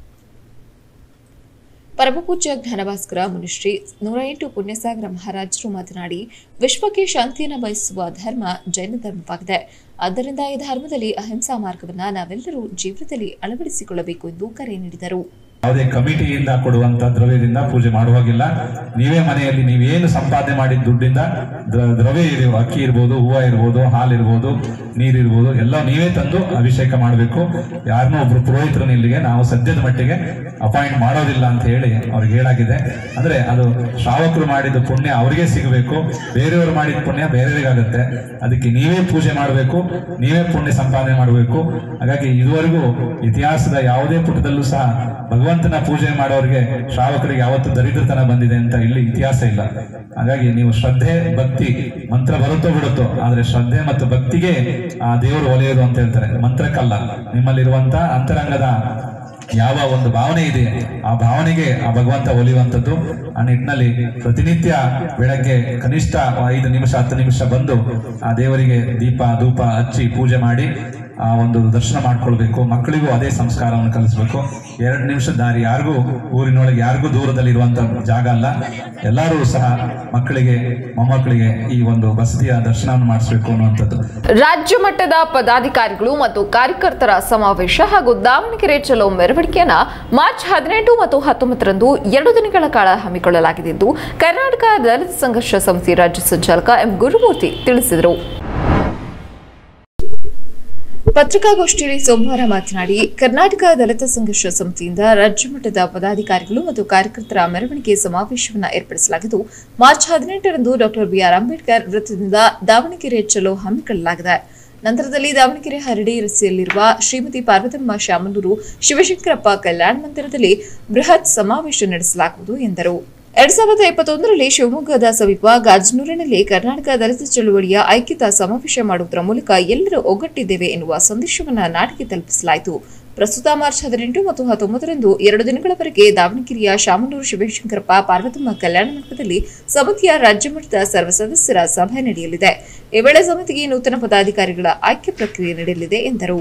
ಪರಮಪೂಜ್ಯ ಜ್ಞಾನಭಾಸ್ಕರ ಮುನಿಶ್ರೀ 108 ಪುಣ್ಯಸಾಗರ ಮಹಾರಾಜರು ಮಾತನಾಡಿ, ವಿಶ್ವಕ್ಕೆ ಶಾಂತಿಯನ್ನು ಬಯಸುವ ಧರ್ಮ ಜೈನ ಧರ್ಮವಾಗಿದೆ. ಆದ್ದರಿಂದ ಈ ಧರ್ಮದಲ್ಲಿ ಅಹಿಂಸಾ ಮಾರ್ಗವನ್ನು ನಾವೆಲ್ಲರೂ ಜೀವನದಲ್ಲಿ ಅಳವಡಿಸಿಕೊಳ್ಳಬೇಕು ಎಂದು ಕರೆ ನೀಡಿದರು. ಯಾವುದೇ ಕಮಿಟಿಯಿಂದ ಕೊಡುವಂತ ದ್ರವ್ಯದಿಂದ ಪೂಜೆ ಮಾಡುವಾಗಿಲ್ಲ. ನೀವೇ ಮನೆಯಲ್ಲಿ ನೀವೇನು ಸಂಪಾದನೆ ಮಾಡಿದ ದುಡ್ಡಿಂದ ದ್ರವ್ಯ ಇರುವ ಅಕ್ಕಿ ಇರ್ಬೋದು, ಹೂವು ಇರ್ಬೋದು, ಹಾಲಿರ್ಬೋದು, ನೀರಿರ್ಬೋದು, ಎಲ್ಲ ನೀವೇ ತಂದು ಅಭಿಷೇಕ ಮಾಡಬೇಕು. ಯಾರನ್ನೂ ಒಬ್ರು ಪುರೋಹಿತರನ್ನ ಇಲ್ಲಿಗೆ ನಾವು ಸದ್ಯದ ಮಟ್ಟಿಗೆ ಅಪಾಯಿಂಟ್ ಮಾಡೋದಿಲ್ಲ ಅಂತ ಹೇಳಿ ಅವ್ರಿಗೆ ಹೇಳಾಗಿದೆ. ಅಂದ್ರೆ ಅದು ಶ್ರಾವಕರು ಮಾಡಿದ ಪುಣ್ಯ ಅವರಿಗೆ ಸಿಗಬೇಕು, ಬೇರೆಯವರು ಮಾಡಿದ ಪುಣ್ಯ ಬೇರೆಯವರಿಗಾಗುತ್ತೆ. ಅದಕ್ಕೆ ನೀವೇ ಪೂಜೆ ಮಾಡಬೇಕು, ನೀವೇ ಪುಣ್ಯ ಸಂಪಾದನೆ ಮಾಡಬೇಕು. ಹಾಗಾಗಿ ಇದುವರೆಗೂ ಇತಿಹಾಸದ ಯಾವುದೇ ಪುಟದಲ್ಲೂ ಸಹ ಭಗವಂತನ ಪೂಜೆ ಮಾಡೋರಿಗೆ ಶ್ರಾವಕರಿಗೆ ಯಾವತ್ತು ದರಿದ್ರತನ ಬಂದಿದೆ ಅಂತ ಇಲ್ಲಿ ಇತಿಹಾಸ ಇಲ್ಲ. ಹಾಗಾಗಿ ನೀವು ಶ್ರದ್ಧೆ ಭಕ್ತಿ, ಮಂತ್ರ ಬರುತ್ತೋ ಬಿಡುತ್ತೋ, ಆದ್ರೆ ಶ್ರದ್ಧೆ ಮತ್ತು ಭಕ್ತಿಗೆ ಆ ದೇವರು ಒಲೆಯೋದು ಅಂತ ಹೇಳ್ತಾರೆ, ಮಂತ್ರಕ್ಕಲ್ಲ. ನಿಮ್ಮಲ್ಲಿರುವಂತ ಅಂತರಂಗದ ಯಾವ ಒಂದು ಭಾವನೆ ಇದೆ ಆ ಭಾವನೆಗೆ ಆ ಭಗವಂತ ಒಲಿಯುವಂಥದ್ದು. ಆ ನಿಟ್ಟಿನಲ್ಲಿ ಪ್ರತಿನಿತ್ಯ ಬೆಳಗ್ಗೆ ಕನಿಷ್ಠ 5 ನಿಮಿಷ 10 ನಿಮಿಷ ಬಂದು ಆ ದೇವರಿಗೆ ದೀಪ ಧೂಪ ಹಚ್ಚಿ ಪೂಜೆ ಮಾಡಿ ಒಂದು ದರ್ಶನ ಮಾಡ್ಕೊಳ್ಬೇಕು. ಮಕ್ಕಳಿಗೂ ಅದೇ ಸಂಸ್ಕಾರವನ್ನು ಕಲಿಸ್ಬೇಕು. 2 ನಿಮಿಷದ ದಾರಿ, ಯಾರಿಗೂ ಊರಿನೊಳಗೆ ಯಾರಿಗೂ ದೂರದಲ್ಲಿರುವಂತ ಜಾಗ ಅಲ್ಲ. ಎಲ್ಲರೂ ಸಹ ಮಕ್ಕಳಿಗೆ ಮೊಮ್ಮಕ್ಕಳಿಗೆ ಈ ಒಂದು ಬಸದಿಯ ದರ್ಶನವನ್ನು ಮಾಡಿಸಬೇಕು ಅನ್ನುವಂಥದ್ದು. ರಾಜ್ಯ ಮಟ್ಟದ ಪದಾಧಿಕಾರಿಗಳು ಮತ್ತು ಕಾರ್ಯಕರ್ತರ ಸಮಾವೇಶ ಹಾಗೂ ದಾವಣಗೆರೆ ಚಲೋ ಮೆರವಣಿಗೆಯನ್ನ ಮಾರ್ಚ್ 18 ಮತ್ತು 19ರಂದು 2 ದಿನಗಳ ಕಾಲ ಹಮ್ಮಿಕೊಳ್ಳಲಾಗಿದೆ ಎಂದು ಕರ್ನಾಟಕ ದಲಿತ ಸಂಘರ್ಷ ಸಮಿತಿ ರಾಜ್ಯ ಸಂಚಾಲಕ ಎಂ ಗುರುಮೂರ್ತಿ ತಿಳಿಸಿದರು. ಪತ್ರಿಕಾಗೋಷ್ಠಿಯಲ್ಲಿ ಸೋಮವಾರ ಮಾತನಾಡಿ, ಕರ್ನಾಟಕ ದಲಿತ ಸಂಘರ್ಷ ಸಮಿತಿಯಿಂದ ರಾಜ್ಯ ಮಟ್ಟದ ಪದಾಧಿಕಾರಿಗಳು ಮತ್ತು ಕಾರ್ಯಕರ್ತರ ಮೆರವಣಿಗೆ ಸಮಾವೇಶವನ್ನು ಏರ್ಪಡಿಸಲಾಗಿದ್ದು, ಮಾರ್ಚ್ 18ರಂದು ಡಾಕ್ಟರ್ ಬಿಆರ್ ಅಂಬೇಡ್ಕರ್ ವೃತ್ತದಿಂದ ದಾವಣಗೆರೆ ಚಲೋ ಹಮ್ಮಿಕೊಳ್ಳಲಾಗಿದೆ. ನಂತರದಲ್ಲಿ ದಾವಣಗೆರೆ ಹರಡಿ ರಸ್ತೆಯಲ್ಲಿರುವ ಶ್ರೀಮತಿ ಪಾರ್ವತಮ್ಮ ಶಾಮನೂರು ಶಿವಶಂಕರಪ್ಪ ಕಲ್ಯಾಣ ಮಂದಿರದಲ್ಲಿ ಬೃಹತ್ ಸಮಾವೇಶ ನಡೆಸಲಾಗುವುದು ಎಂದರು. 2021ರಲ್ಲಿ ಶಿವಮೊಗ್ಗದ ಸಮೀಪ ಗಾಜನೂರಿನಲ್ಲಿ ಕರ್ನಾಟಕ ದಲಿತ ಚಳುವಳಿಯ ಐಕ್ಯತಾ ಸಮಾವೇಶ ಮಾಡುವುದರ ಮೂಲಕ ಎಲ್ಲರೂ ಒಗ್ಗಟ್ಟಿದ್ದೇವೆ ಎನ್ನುವ ಸಂದೇಶವನ್ನು ನಾಡಿಗೆ ತಲುಪಿಸಲಾಯಿತು. ಪ್ರಸ್ತುತ ಮಾರ್ಚ್ 18 ಮತ್ತು 19ರಂದು 2 ದಿನಗಳವರೆಗೆ ದಾವಣಗೆರೆಯ ಶಾಮನೂರು ಶಿವಶಂಕರಪ್ಪ ಪಾರ್ವತಮ್ಮ ಕಲ್ಯಾಣ ಮಂಟಪದಲ್ಲಿ ಸಮಿತಿಯ ರಾಜ್ಯ ಮಟ್ಟದ ಸರ್ವ ಸದಸ್ಯರ ಸಭೆ ನಡೆಯಲಿದೆ. ಈ ವೇಳೆ ಸಮಿತಿಗೆ ನೂತನ ಪದಾಧಿಕಾರಿಗಳ ಆಯ್ಕೆ ಪ್ರಕ್ರಿಯೆ ನಡೆಯಲಿದೆ ಎಂದರು.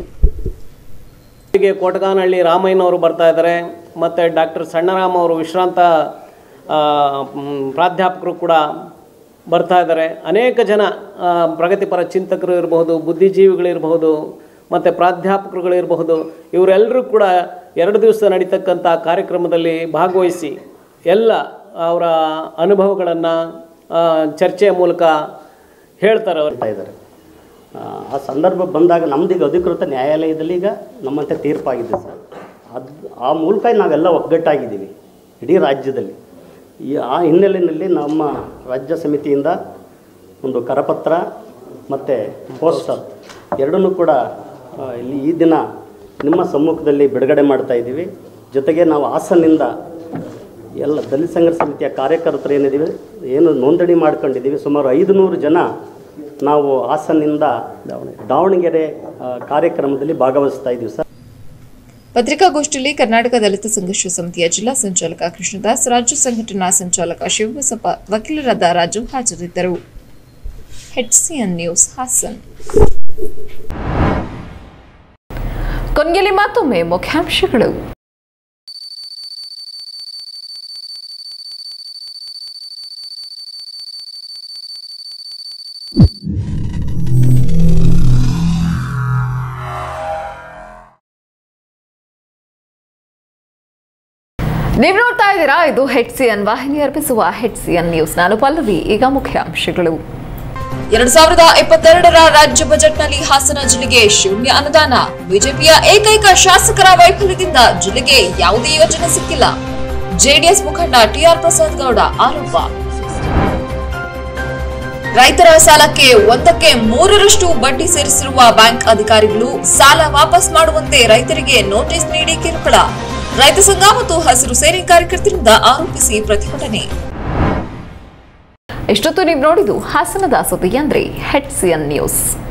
ಕೋಟಗಾನಹಳ್ಳಿ ರಾಮಯ್ಯನವರು ಬರ್ತಾ ಇದ್ದಾರೆ, ಮತ್ತೆ ಡಾಕ್ಟರ್ ಸಣ್ಣರಾಮ ಅವರು ವಿಶ್ರಾಂತ ಪ್ರಾಧ್ಯಾಪಕರು ಕೂಡ ಬರ್ತಾ ಇದ್ದಾರೆ. ಅನೇಕ ಜನ ಪ್ರಗತಿಪರ ಚಿಂತಕರು ಇರಬಹುದು, ಬುದ್ಧಿಜೀವಿಗಳಿರಬಹುದು, ಮತ್ತು ಪ್ರಾಧ್ಯಾಪಕರುಗಳಿರಬಹುದು. ಇವರೆಲ್ಲರೂ ಕೂಡ 2 ದಿವಸ ನಡೀತಕ್ಕಂಥ ಕಾರ್ಯಕ್ರಮದಲ್ಲಿ ಭಾಗವಹಿಸಿ ಎಲ್ಲ ಅವರ ಅನುಭವಗಳನ್ನು ಚರ್ಚೆಯ ಮೂಲಕ ಹೇಳ್ತಾರೆ. ಆ ಸಂದರ್ಭ ಬಂದಾಗ ನಮ್ಮದೀಗ ಅಧಿಕೃತ ನ್ಯಾಯಾಲಯದಲ್ಲಿ ಈಗ ನಮ್ಮಂತೆ ತೀರ್ಪಾಗಿದೆ ಸರ್. ಆ ಮೂಲಕ ನಾವೆಲ್ಲ ಒಗ್ಗಟ್ಟಾಗಿದ್ದೀವಿ ಇಡೀ ರಾಜ್ಯದಲ್ಲಿ. ಆ ಹಿನ್ನೆಲೆಯಲ್ಲಿ ನಮ್ಮ ರಾಜ್ಯ ಸಮಿತಿಯಿಂದ ಒಂದು ಕರಪತ್ರ ಮತ್ತು ಪೋಸ್ಟರ್ ಎರಡನ್ನೂ ಕೂಡ ಇಲ್ಲಿ ಈ ದಿನ ನಿಮ್ಮ ಸಮ್ಮುಖದಲ್ಲಿ ಬಿಡುಗಡೆ ಮಾಡ್ತಾ ಇದ್ದೀವಿ. ಜೊತೆಗೆ ನಾವು ಹಾಸನಿಂದ ಎಲ್ಲ ದಲಿತ ಸಂಘರ್ಷ ಸಮಿತಿಯ ಕಾರ್ಯಕರ್ತರು ಏನು ನೋಂದಣಿ ಮಾಡ್ಕೊಂಡಿದ್ದೀವಿ. ಸುಮಾರು 500 ಜನ ನಾವು ಹಾಸನಿಂದ ದಾವಣಗೆರೆ ಕಾರ್ಯಕ್ರಮದಲ್ಲಿ ಭಾಗವಹಿಸ್ತಾ ಇದ್ದೀವಿ ಸರ್. ಪತ್ರಿಕಾಗೋಷ್ಠಿಯಲ್ಲಿ ಕರ್ನಾಟಕ ದಲಿತ ಸಂಘರ್ಷ ಸಮಿತಿಯ ಜಿಲ್ಲಾ ಸಂಚಾಲಕ ಕೃಷ್ಣದಾಸ್, ರಾಜ್ಯ ಸಂಘಟನಾ ಸಂಚಾಲಕ ಶಿವಬಸಪ್ಪ, ವಕೀಲರಾದ ರಾಜು ಹಾಜರಿದ್ದರು. HCN news Hassan. ಕೊನೆಯಲ್ಲಿ ಮತ್ತೊಮ್ಮೆ ಮುಖ್ಯಾಂಶಗಳು. ನೀವು ನೋಡ್ತಾ ಇದ್ದೀರಾ, ಇದು HCN ವಾಹಿನಿ ಅರ್ಪಿಸುವ HCN ನ್ಯೂಸ್. ನಾನು ಪಲ್ಲವಿ. ಈಗ ಮುಖ್ಯಾಂಶಗಳು. 2022ರ ರಾಜ್ಯ ಬಜೆಟ್ನಲ್ಲಿ ಹಾಸನ ಜಿಲ್ಲೆಗೆ ಶೂನ್ಯ ಅನುದಾನ. ಬಿಜೆಪಿಯ ಏಕೈಕ ಶಾಸಕರ ವೈಫಲ್ಯದಿಂದ ಜಿಲ್ಲೆಗೆ ಯಾವುದೇ ಯೋಜನೆ ಸಿಕ್ಕಿಲ್ಲ. ಜೆಡಿಎಸ್ ಮುಖಂಡ TR ಪ್ರಸಾದ್ ಗೌಡ ಆರೋಪ. ರೈತರ ಸಾಲಕ್ಕೆ 1ಕ್ಕೆ 3ರಷ್ಟು ಬಡ್ಡಿ ಸೇರಿಸಿರುವ ಬ್ಯಾಂಕ್ ಅಧಿಕಾರಿಗಳು ಸಾಲ ವಾಪಸ್ ಮಾಡುವಂತೆ ರೈತರಿಗೆ ನೋಟಿಸ್ ನೀಡಿ ಕಿರುಕುಳ. ರೈತ ಸಂಘ ಮತ್ತು ಹಸಿರು ಸೇನೆ ಕಾರ್ಯಕರ್ತರಿಂದ ಆರೋಪಿಸಿ ಪ್ರತಿಭಟನೆ. ಇಷ್ಟೊತ್ತು ನೀವು ನೋಡಿದ್ದು ಹಾಸನದ ಸುದ್ದಿ ಅಂದ್ರೆ HCN ನ್ಯೂಸ್.